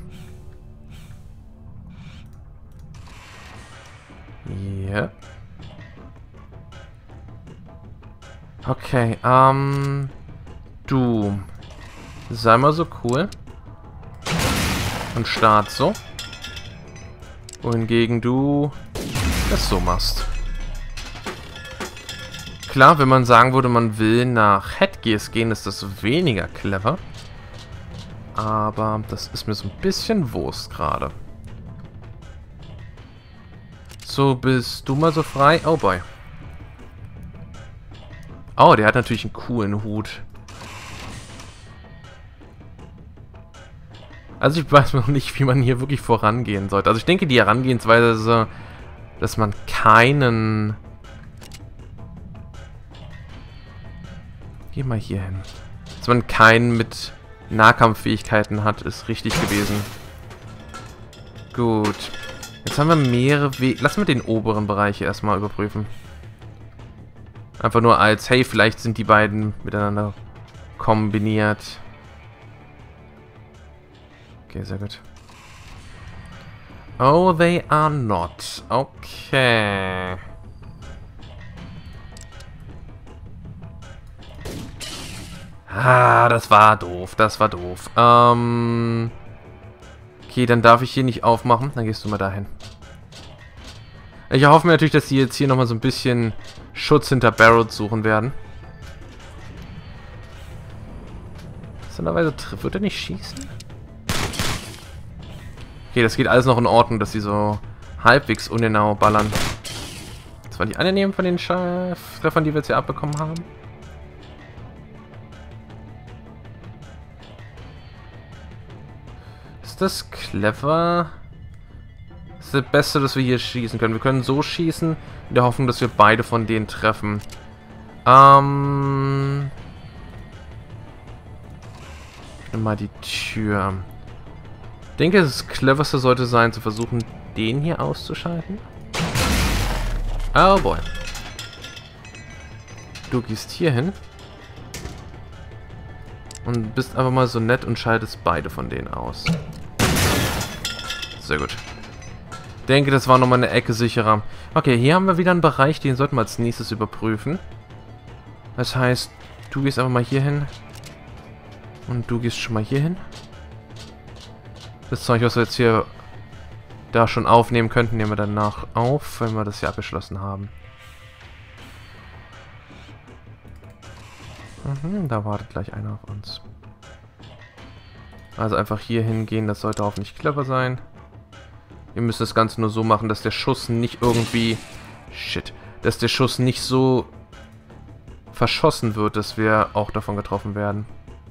Yep. Okay, du. Sei mal so cool. Und start so. Wohingegen du das so machst. Klar, wenn man sagen würde, man will nach Headgears gehen, ist das weniger clever. Aber das ist mir so ein bisschen Wurst gerade. So, bist du mal so frei? Oh boy. Oh, der hat natürlich einen coolen Hut. Also ich weiß noch nicht, wie man hier wirklich vorangehen sollte. Also ich denke, die Herangehensweise, dass man keinen... Geh mal hier hin. Dass man keinen mit Nahkampffähigkeiten hat, ist richtig gewesen. Gut. Jetzt haben wir mehrere Wege. Lass mal den oberen Bereich hier erstmal überprüfen. Einfach nur als, hey, vielleicht sind die beiden miteinander kombiniert. Okay, sehr gut. Oh, they are not. Okay. Ah, das war doof. Das war doof. Okay, dann darf ich hier nicht aufmachen. Dann gehst du mal dahin. Ich hoffe mir natürlich, dass die jetzt hier nochmal so ein bisschen Schutz hinter Barrels suchen werden. Sonderweise wird er nicht schießen? Okay, das geht alles noch in Ordnung, dass sie so halbwegs ungenau ballern. Das war die eine neben von den Treffern, die wir jetzt hier abbekommen haben. Ist das clever? Das ist das Beste, dass wir hier schießen können. Wir können so schießen, in der Hoffnung, dass wir beide von denen treffen. Nimm mal die Tür. Ich denke, das Cleverste sollte sein, zu versuchen, den hier auszuschalten. Oh boy. Du gehst hier hin. Und bist einfach mal so nett und schaltest beide von denen aus. Sehr gut. Ich denke, das war nochmal eine Ecke sicherer. Okay, hier haben wir wieder einen Bereich, den sollten wir als nächstes überprüfen. Das heißt, du gehst einfach mal hier hin. Und du gehst schon mal hier hin. Das Zeug, was wir jetzt hier da schon aufnehmen könnten, nehmen wir danach auf, wenn wir das hier abgeschlossen haben. Da wartet gleich einer auf uns. Also einfach hier hingehen, das sollte hoffentlich clever sein. Wir müssen das Ganze nur so machen, dass der Schuss nicht irgendwie... Shit. Dass der Schuss nicht so verschossen wird, dass wir auch davon getroffen werden.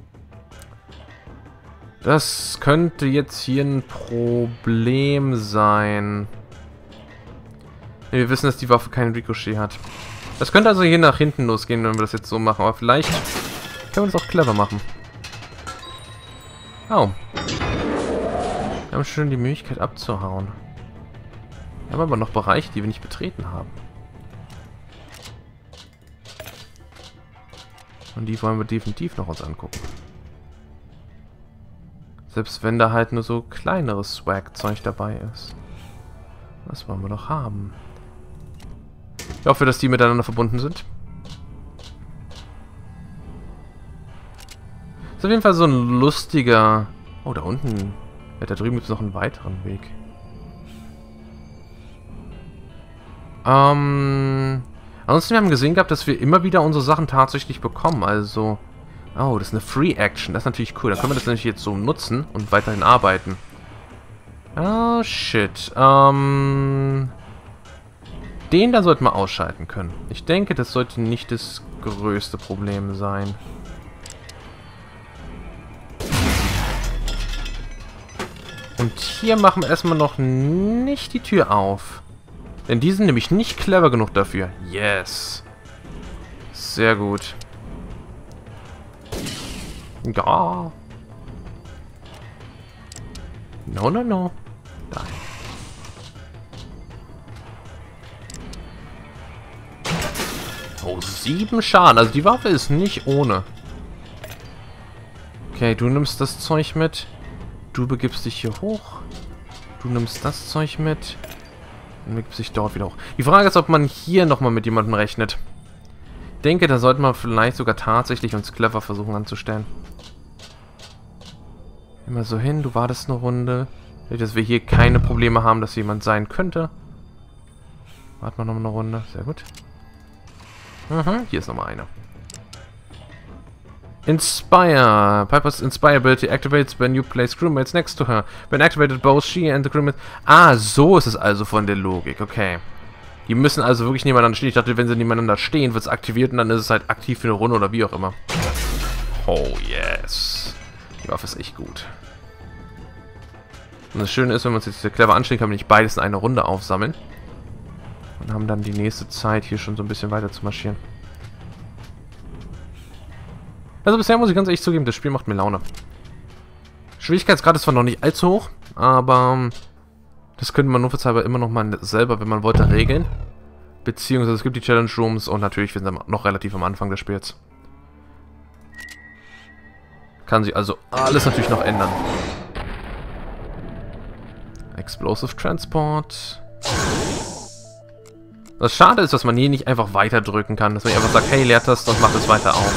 Das könnte jetzt hier ein Problem sein. Wir wissen, dass die Waffe keinen Ricochet hat. Das könnte also hier nach hinten losgehen, wenn wir das jetzt so machen. Aber vielleicht können wir das auch clever machen. Oh. Wir haben schon die Möglichkeit abzuhauen. Wir haben aber noch Bereiche, die wir nicht betreten haben. Und die wollen wir definitiv noch uns angucken. Selbst wenn da halt nur so kleineres Swag-Zeug dabei ist. Das wollen wir doch haben. Ich hoffe, dass die miteinander verbunden sind. Ist auf jeden Fall so ein lustiger... Oh, da unten Ja, da drüben gibt es noch einen weiteren Weg. Ansonsten, wir haben gesehen gehabt, dass wir immer wieder unsere Sachen tatsächlich bekommen. Also... Oh, das ist eine Free Action. Das ist natürlich cool. Dann können wir das nämlich jetzt so nutzen und weiterhin arbeiten. Oh, shit. Den da sollten wir ausschalten können. Ich denke, das sollte nicht das größte Problem sein. Und hier machen wir erstmal noch nicht die Tür auf. Denn die sind nämlich nicht clever genug dafür. Yes. Sehr gut. Ja. No, no, no. Nein. Oh, 7 Schaden. Also die Waffe ist nicht ohne. Okay, du nimmst das Zeug mit. Du begibst dich hier hoch. Du nimmst das Zeug mit. Und begibst dich dort wieder hoch. Die Frage ist, ob man hier nochmal mit jemandem rechnet. Ich denke, da sollten wir vielleicht sogar tatsächlich uns clever versuchen anzustellen. Immer so hin, du wartest eine Runde. Dass wir hier keine Probleme haben, dass jemand sein könnte. Warten wir noch eine Runde. Sehr gut. Hier ist nochmal eine. Inspire. Piper's Inspire ability activates when you place crewmates next to her. When activated, both she and the crewmates... Ah, so ist es also von der Logik. Okay. Die müssen also wirklich nebeneinander stehen. Ich dachte, wenn sie nebeneinander stehen, wird es aktiviert und dann ist es halt aktiv für eine Runde oder wie auch immer. Oh, yes. Die Waffe ist echt gut. Und das Schöne ist, wenn wir uns jetzt hier clever anstellen, können wir nicht beides in einer Runde aufsammeln. Und haben dann die nächste Zeit, hier schon so ein bisschen weiter zu marschieren. Also bisher muss ich ganz ehrlich zugeben, das Spiel macht mir Laune. Schwierigkeitsgrad ist zwar noch nicht allzu hoch, aber das könnte man notfallshalber immer noch mal selber, wenn man wollte, regeln. Beziehungsweise es gibt die Challenge Rooms und natürlich, wir sind noch relativ am Anfang des Spiels. Kann sich also alles natürlich noch ändern. Explosive Transport. Das Schade ist, dass man hier nicht einfach weiter drücken kann. Dass man einfach sagt, hey, Leertaste und macht es weiter auf.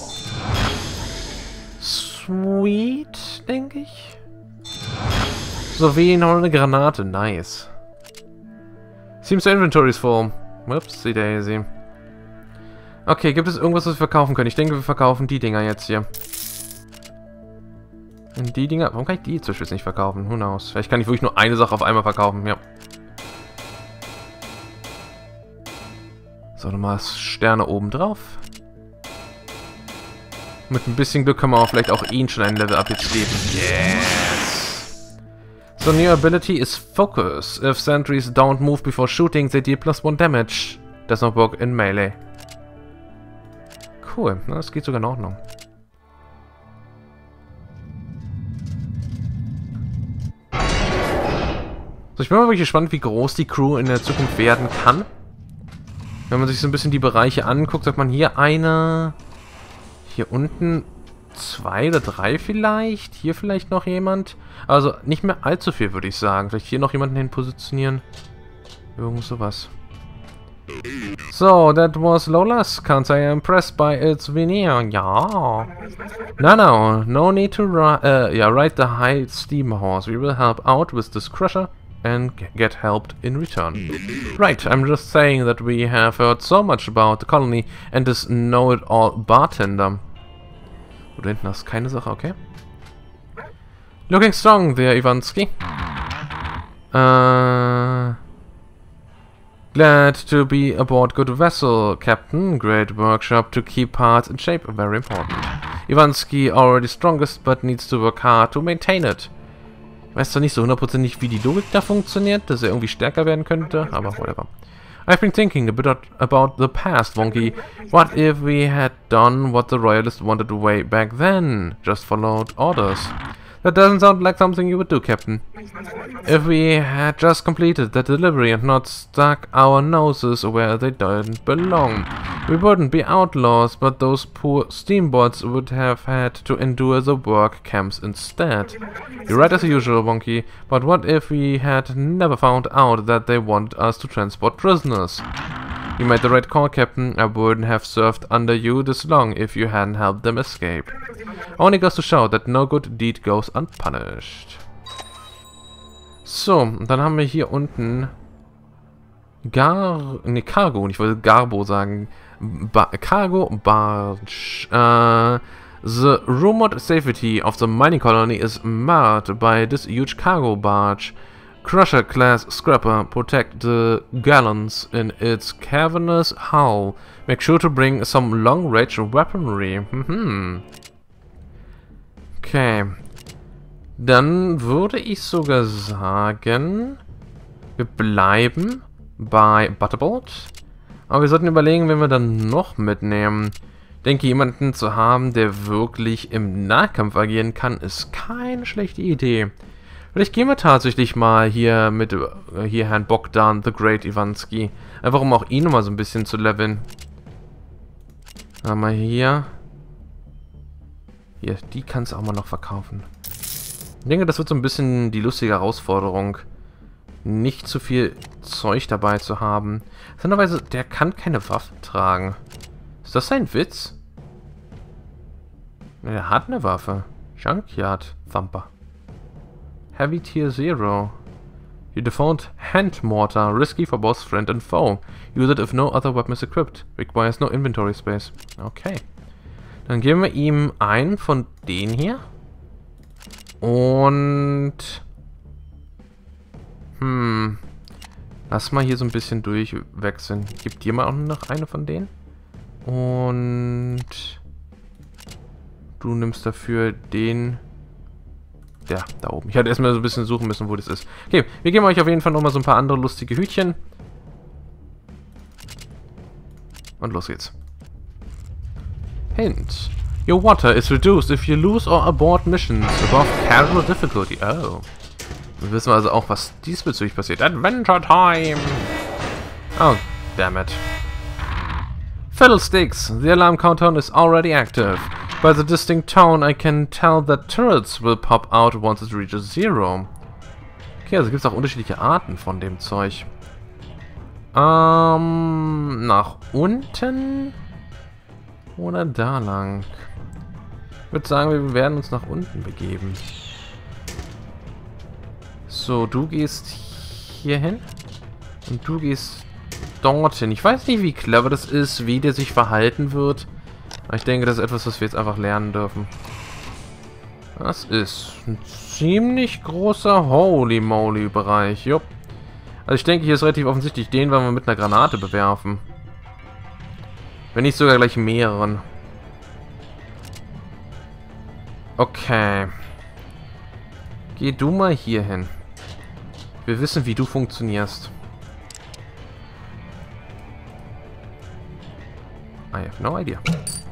Sweet, denke ich. So wie noch eine Granate. Nice. Seems the inventory is full. Whoopsie daisy. Okay, gibt es irgendwas, was wir verkaufen können? Ich denke, wir verkaufen die Dinger jetzt hier. Und die Dinger... Warum kann ich die zum Beispiel nicht verkaufen? Who knows? Vielleicht kann ich wirklich nur eine Sache auf einmal verkaufen. Ja. So, nochmal Sterne oben drauf. Mit ein bisschen Glück können wir auch vielleicht auch ihn schon ein Level-Up jetzt geben. Yes! So, new ability is Focus. If sentries don't move before shooting, they deal +1 damage. Does not work in Melee. Cool, na, das geht sogar in Ordnung. So, ich bin mal wirklich gespannt, wie groß die Crew in der Zukunft werden kann. Wenn man sich so ein bisschen die Bereiche anguckt, sagt man hier eine... Hier unten 2 oder 3 vielleicht. Hier vielleicht noch jemand. Also nicht mehr allzu viel, würde ich sagen. Vielleicht hier noch jemanden hin positionieren. Irgend sowas. So, that was Lola's. Can't say I'm impressed by its veneer. Ja. No need to ride the high steam horse. We will help out with this crusher and get helped in return. Right, I'm just saying that we have heard so much about the colony and this know-it-all bartender. Oh, da hinten hast du keine Sache, okay. Looking strong there, Ivansky. Glad to be aboard good vessel, Captain. Great workshop to keep parts in shape, very important. Ivansky already strongest, but needs to work hard to maintain it. Ich weiß zwar nicht so hundertprozentig, wie die Logik da funktioniert, dass er irgendwie stärker werden könnte, aber whatever. I've been thinking a bit about the past, Wonky. What if we had done what the Royalists wanted way back then? Just followed orders. That doesn't sound like something you would do, Captain. If we had just completed the delivery and not stuck our noses where they didn't belong, we wouldn't be outlaws, but those poor steamboats would have had to endure the work camps instead. You're right as usual, Wonky, but what if we had never found out that they wanted us to transport prisoners? You made the right call, Captain. I wouldn't have served under you this long if you hadn't helped them escape. Only goes to show that no good deed goes unpunished. So, und dann haben wir hier unten Cargo, ich wollte Garbo sagen. Cargo Barge. The rumored safety of the mining colony is marred by this huge cargo barge. Crusher class scrapper protect the gallons in its cavernous hull. Make sure to bring some long range weaponry. Okay. Dann würde ich sogar sagen, wir bleiben bei Butterbolt. Aber wir sollten überlegen, wenn wir dann noch mitnehmen. Ich denke, jemanden zu haben, der wirklich im Nahkampf agieren kann, ist keine schlechte Idee. Vielleicht gehen wir tatsächlich mal hier mit Herrn Bogdan the Great Iwanski. Einfach um auch ihn nochmal so ein bisschen zu leveln. Haben wir hier. Hier, die kannst du auch mal noch verkaufen. Ich denke, das wird so ein bisschen die lustige Herausforderung. Nicht zu viel Zeug dabei zu haben. Sonderweise, der kann keine Waffe tragen. Ist das sein Witz? Er hat eine Waffe. Junkyard Thumper. Heavy Tier 0. You default Hand Mortar. Risky for both friend and foe. Use it if no other weapon is equipped. Requires no inventory space. Okay. Dann geben wir ihm einen von denen hier. Und... Lass mal hier so ein bisschen durchwechseln. Gibt dir mal auch noch eine von denen? Und... Du nimmst dafür den... Der, da oben. Ich hatte erstmal so ein bisschen suchen müssen, wo das ist. Okay, wir geben euch auf jeden Fall nochmal so ein paar andere lustige Hütchen. Und los geht's. Hint. Your water is reduced if you lose or abort missions above casual difficulty. Oh. Wir wissen also auch, was diesbezüglich passiert. Adventure Time! Oh, damn it. Fiddlesticks! The alarm countdown is already active. By the distinct tone, I can tell that turrets will pop out once it reaches 0. Okay, also gibt es auch unterschiedliche Arten von dem Zeug. Nach unten? Oder da lang? Ich würde sagen, wir werden uns nach unten begeben. So, du gehst hier hin. Und du gehst dorthin. Ich weiß nicht, wie clever das ist, wie der sich verhalten wird. Aber ich denke, das ist etwas, was wir jetzt einfach lernen dürfen. Das ist ein ziemlich großer Holy Moly Bereich. Jupp. Also ich denke, hier ist relativ offensichtlich, den werden wir mit einer Granate bewerfen. Wenn nicht sogar gleich mehreren. Okay. Geh du mal hier hin. Wir wissen, wie du funktionierst. I have no idea.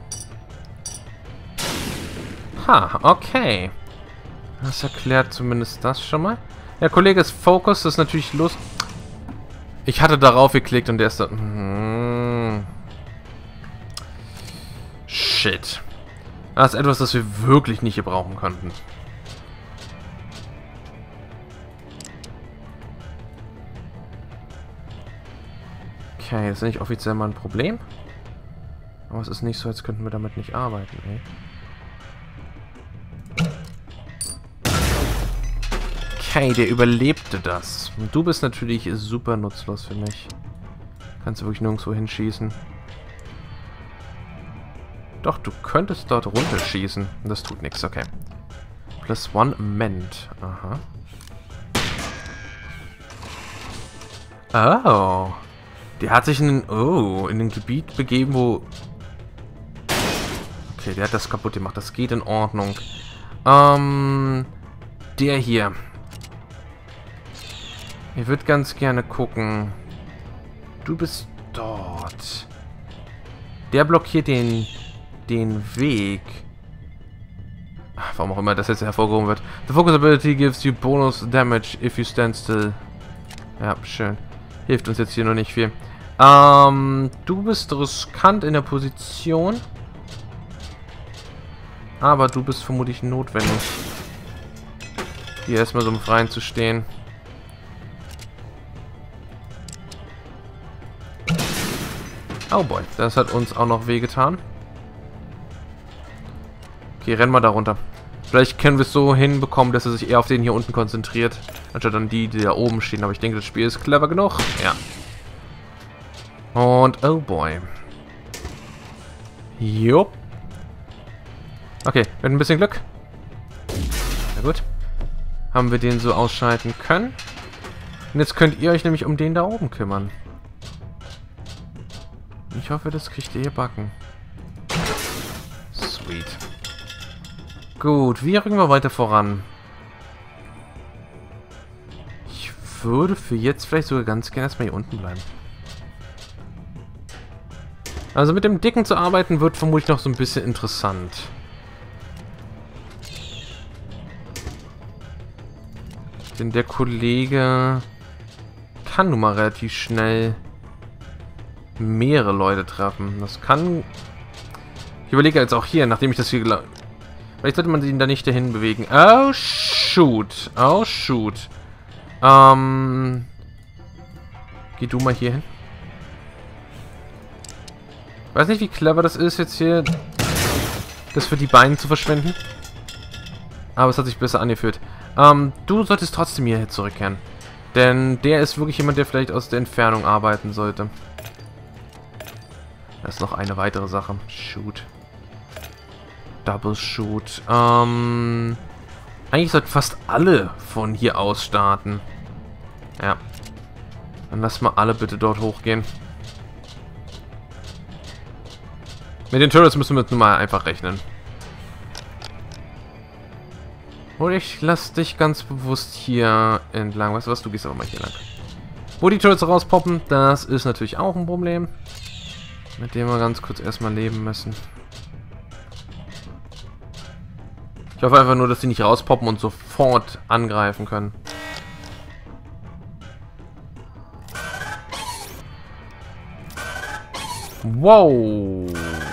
Ha, okay. Das erklärt zumindest das schon mal. Der Kollege ist Focus, das ist natürlich Lust. Ich hatte darauf geklickt und der ist da... Shit. Das ist etwas, das wir wirklich nicht gebrauchen könnten. Okay, das ist nicht offiziell mal ein Problem. Aber es ist nicht so, als könnten wir damit nicht arbeiten, ey. Okay, der überlebte das. Und du bist natürlich super nutzlos für mich. Kannst du wirklich nirgendwo hinschießen. Doch, du könntest dort runterschießen. Das tut nichts, okay. +1 Mend. Aha. Oh. Der hat sich in ein Gebiet begeben, wo... Okay, der hat das kaputt gemacht. Das geht in Ordnung. Der hier. Ich würde ganz gerne gucken. Du bist dort. Der blockiert den Weg. Ach, warum auch immer das jetzt hervorgehoben wird. The focus ability gives you bonus damage if you stand still. Ja, schön. Hilft uns jetzt hier noch nicht viel. Du bist riskant in der Position. Aber du bist vermutlich notwendig. Hier erstmal so im Freien zu stehen. Oh boy, das hat uns auch noch wehgetan. Okay, renn mal da runter. Vielleicht können wir es so hinbekommen, dass er sich eher auf den hier unten konzentriert, anstatt an die, die da oben stehen. Aber ich denke, das Spiel ist clever genug. Ja. Und, oh boy. Jupp. Okay, mit ein bisschen Glück. Na gut. Haben wir den so ausschalten können. Und jetzt könnt ihr euch nämlich um den da oben kümmern. Ich hoffe, das kriegt ihr backen. Sweet. Gut, wie rücken wir weiter voran? Ich würde für jetzt vielleicht sogar ganz gerne erstmal hier unten bleiben. Also mit dem Dicken zu arbeiten wird vermutlich noch so ein bisschen interessant. Denn der Kollege kann nun mal relativ schnell mehrere Leute treffen. Das kann... Ich überlege jetzt auch hier, nachdem ich das hier... Vielleicht sollte man ihn da nicht dahin bewegen. Oh, shoot. Oh, shoot. Geh du mal hier hin. Weiß nicht, wie clever das ist, jetzt hier das für die Beine zu verschwenden. Aber es hat sich besser angefühlt. Du solltest trotzdem hierher zurückkehren. Denn der ist wirklich jemand, der vielleicht aus der Entfernung arbeiten sollte. Da ist noch eine weitere Sache. Shoot. Double Shoot. Eigentlich sollten fast alle von hier aus starten. Ja. Dann lass mal alle bitte dort hochgehen. Mit den Turrets müssen wir jetzt nun mal einfach rechnen. Und ich lass dich ganz bewusst hier entlang. Weißt du was? Du gehst aber mal hier lang. Wo die Turrets rauspoppen, das ist natürlich auch ein Problem. Mit dem wir ganz kurz erstmal leben müssen. Ich hoffe einfach nur, dass die nicht rauspoppen und sofort angreifen können. Wow.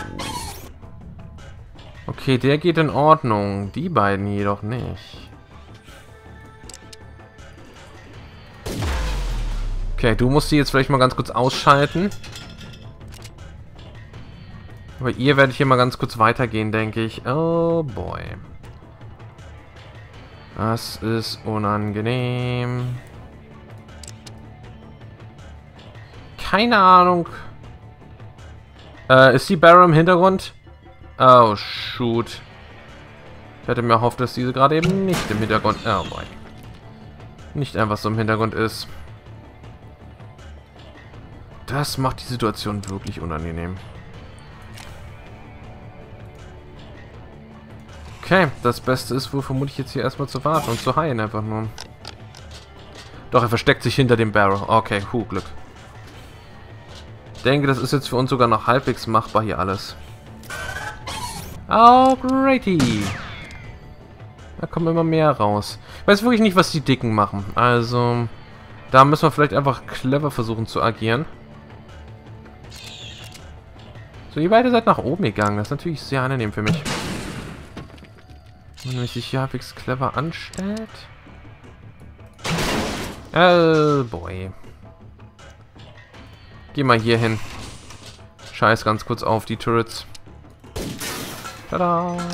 Okay, der geht in Ordnung. Die beiden jedoch nicht. Okay, du musst die jetzt vielleicht mal ganz kurz ausschalten. Aber ihr werdet hier mal ganz kurz weitergehen, denke ich. Oh boy. Das ist unangenehm. Keine Ahnung. Ist die Barrow im Hintergrund? Oh, shoot. Ich hatte mir erhofft, dass diese gerade eben nicht im Hintergrund... Oh boy. Nicht einfach so im Hintergrund ist. Das macht die Situation wirklich unangenehm. Okay, das Beste ist wohl vermutlich jetzt hier erstmal zu warten und zu heilen einfach nur. Doch, er versteckt sich hinter dem Barrow. Okay, Glück. Ich denke, das ist jetzt für uns sogar noch halbwegs machbar hier alles. Oh, greaty. Da kommen immer mehr raus. Ich weiß wirklich nicht, was die Dicken machen. Also, da müssen wir vielleicht einfach clever versuchen zu agieren. So, ihr beide seid nach oben gegangen. Das ist natürlich sehr angenehm für mich. Wenn man sich hier halbwegs clever anstellt. Oh boy. Geh mal hier hin. Scheiß ganz kurz auf die Turrets. Tada!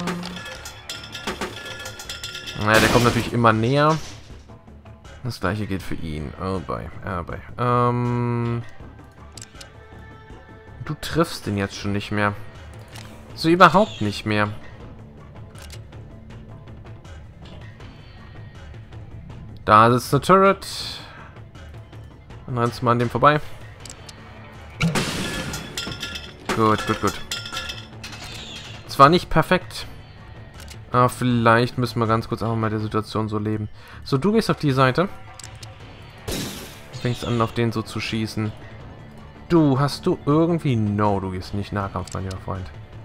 Naja, der kommt natürlich immer näher. Das gleiche gilt für ihn. Oh boy. Oh boy. Du triffst den jetzt schon nicht mehr. So überhaupt nicht mehr. Da sitzt eine Turret. Dann rennst du mal an dem vorbei. Gut, gut, gut. Zwar nicht perfekt. Aber vielleicht müssen wir ganz kurz einfach mal der Situation so leben. So, du gehst auf die Seite. Fängst an, auf den so zu schießen. Du, hast du irgendwie... No, du gehst nicht Nahkampf, mein lieber Freund.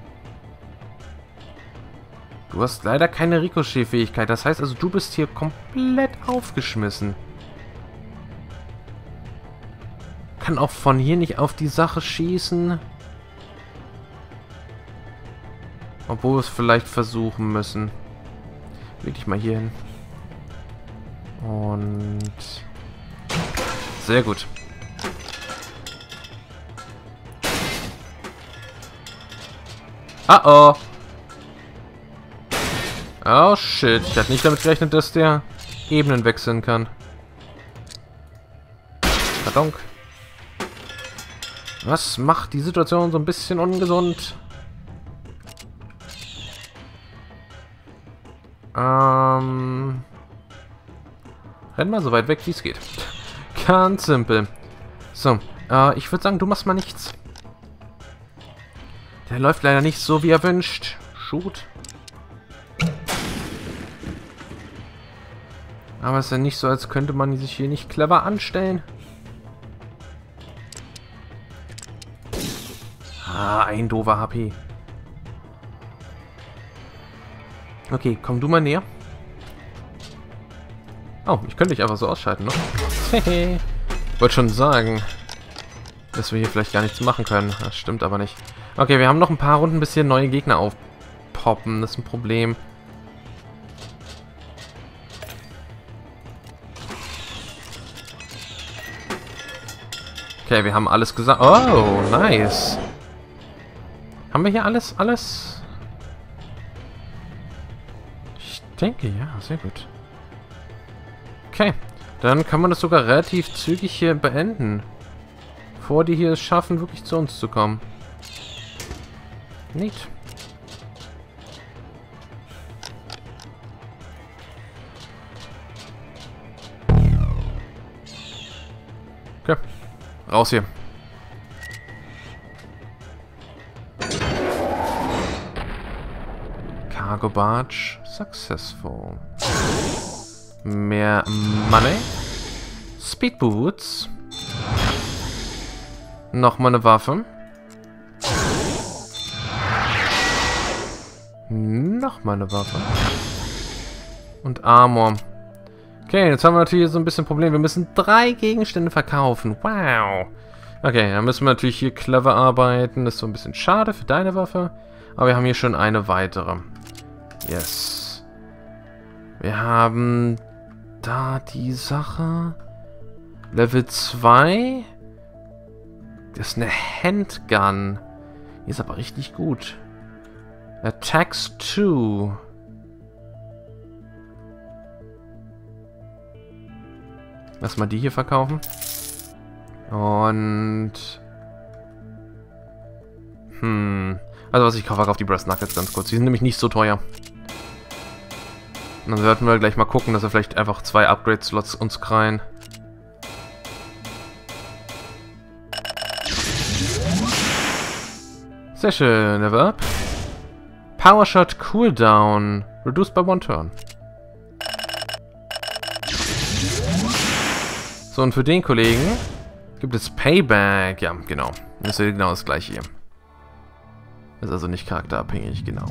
Du hast leider keine Ricochet-Fähigkeit. Das heißt also, du bist hier komplett aufgeschmissen. Kann auch von hier nicht auf die Sache schießen. Obwohl wir es vielleicht versuchen müssen. Leg dich mal hier hin. Und... Sehr gut. Oh oh. Oh shit, ich hatte nicht damit gerechnet, dass der Ebenen wechseln kann. Pardon. Was macht die Situation so ein bisschen ungesund? Renn mal so weit weg, wie es geht. Ganz simpel. So, ich würde sagen, du machst mal nichts. Der läuft leider nicht so, wie er wünscht. Shoot. Aber es ist ja nicht so, als könnte man sich hier nicht clever anstellen. Ah, ein doofer HP. Okay, komm du mal näher. Oh, ich könnte dich einfach so ausschalten, ne? Hehe. Ich wollte schon sagen, dass wir hier vielleicht gar nichts machen können. Das stimmt aber nicht. Okay, wir haben noch ein paar Runden, bis hier neue Gegner aufpoppen. Das ist ein Problem. Okay, wir haben alles gesagt. Oh, nice. Haben wir hier alles? Ich denke, ja, sehr gut. Okay, dann kann man das sogar relativ zügig hier beenden. Bevor die hier es schaffen, wirklich zu uns zu kommen. Neat. Okay, raus hier. Cargo Barge successful. Mehr Money. Speed Boots. Nochmal eine Waffe. Nochmal eine Waffe. Und Armor. Okay, jetzt haben wir natürlich so ein bisschen Problem. Wir müssen 3 Gegenstände verkaufen. Wow. Okay, dann müssen wir natürlich hier clever arbeiten. Das ist so ein bisschen schade für deine Waffe. Aber wir haben hier schon eine weitere. Yes. Wir haben da die Sache. Level 2. Das ist eine Handgun. Die ist aber richtig gut. Attacks 2. Lass mal die hier verkaufen. Und... Also was ich kaufe, auf die Brass Knuckles ganz kurz. Die sind nämlich nicht so teuer. Und dann sollten wir gleich mal gucken, dass wir vielleicht einfach 2 Upgrade-Slots uns krallen. Sehr schön, Level Up. Power Shot Cooldown. Reduced by 1 turn. So, und für den Kollegen gibt es Payback. Ja, genau. Das ist genau das gleiche hier. Ist also nicht charakterabhängig, genau.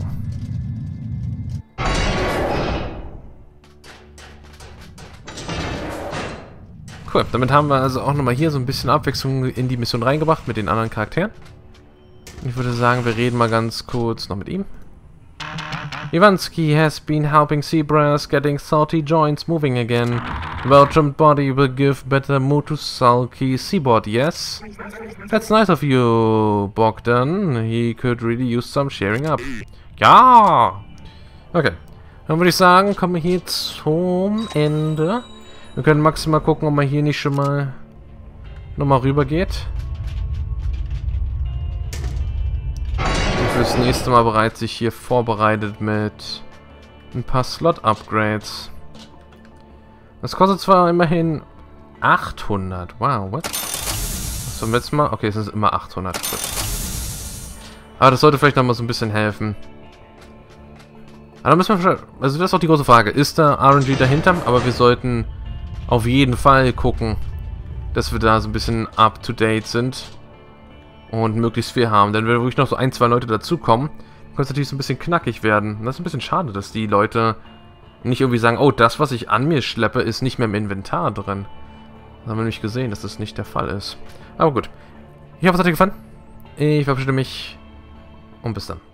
Cool, damit haben wir also auch nochmal hier so ein bisschen Abwechslung in die Mission reingebracht mit den anderen Charakteren. Ich würde sagen, wir reden mal ganz kurz noch mit ihm. Ivansky has been helping Zebras getting salty joints moving again. Well-trimmed body will give better mood to sulky seaboard, yes? That's nice of you, Bogdan. He could really use some sharing up. Ja! Okay. Dann würde ich sagen, kommen wir hier zum Ende. Wir können maximal gucken, ob man hier nicht schon mal nochmal rüber geht. Und fürs nächste Mal bereits sich hier vorbereitet mit ein paar Slot-Upgrades. Das kostet zwar immerhin 800. Wow, what? Was zum letzten Mal? Okay, es ist immer 800. Gut. Aber das sollte vielleicht nochmal so ein bisschen helfen. Aber da müssen wir... Also das ist auch die große Frage. Ist da RNG dahinter? Aber wir sollten auf jeden Fall gucken, dass wir da so ein bisschen up-to-date sind. Und möglichst viel haben. Denn wenn wirklich noch so 1, 2 Leute dazukommen, kann es natürlich so ein bisschen knackig werden. Und das ist ein bisschen schade, dass die Leute nicht irgendwie sagen, oh, das, was ich an mir schleppe, ist nicht mehr im Inventar drin. Das haben wir nämlich gesehen, dass das nicht der Fall ist. Aber gut. Ich hoffe, es hat dir gefallen. Ich verabschiede mich. Und bis dann.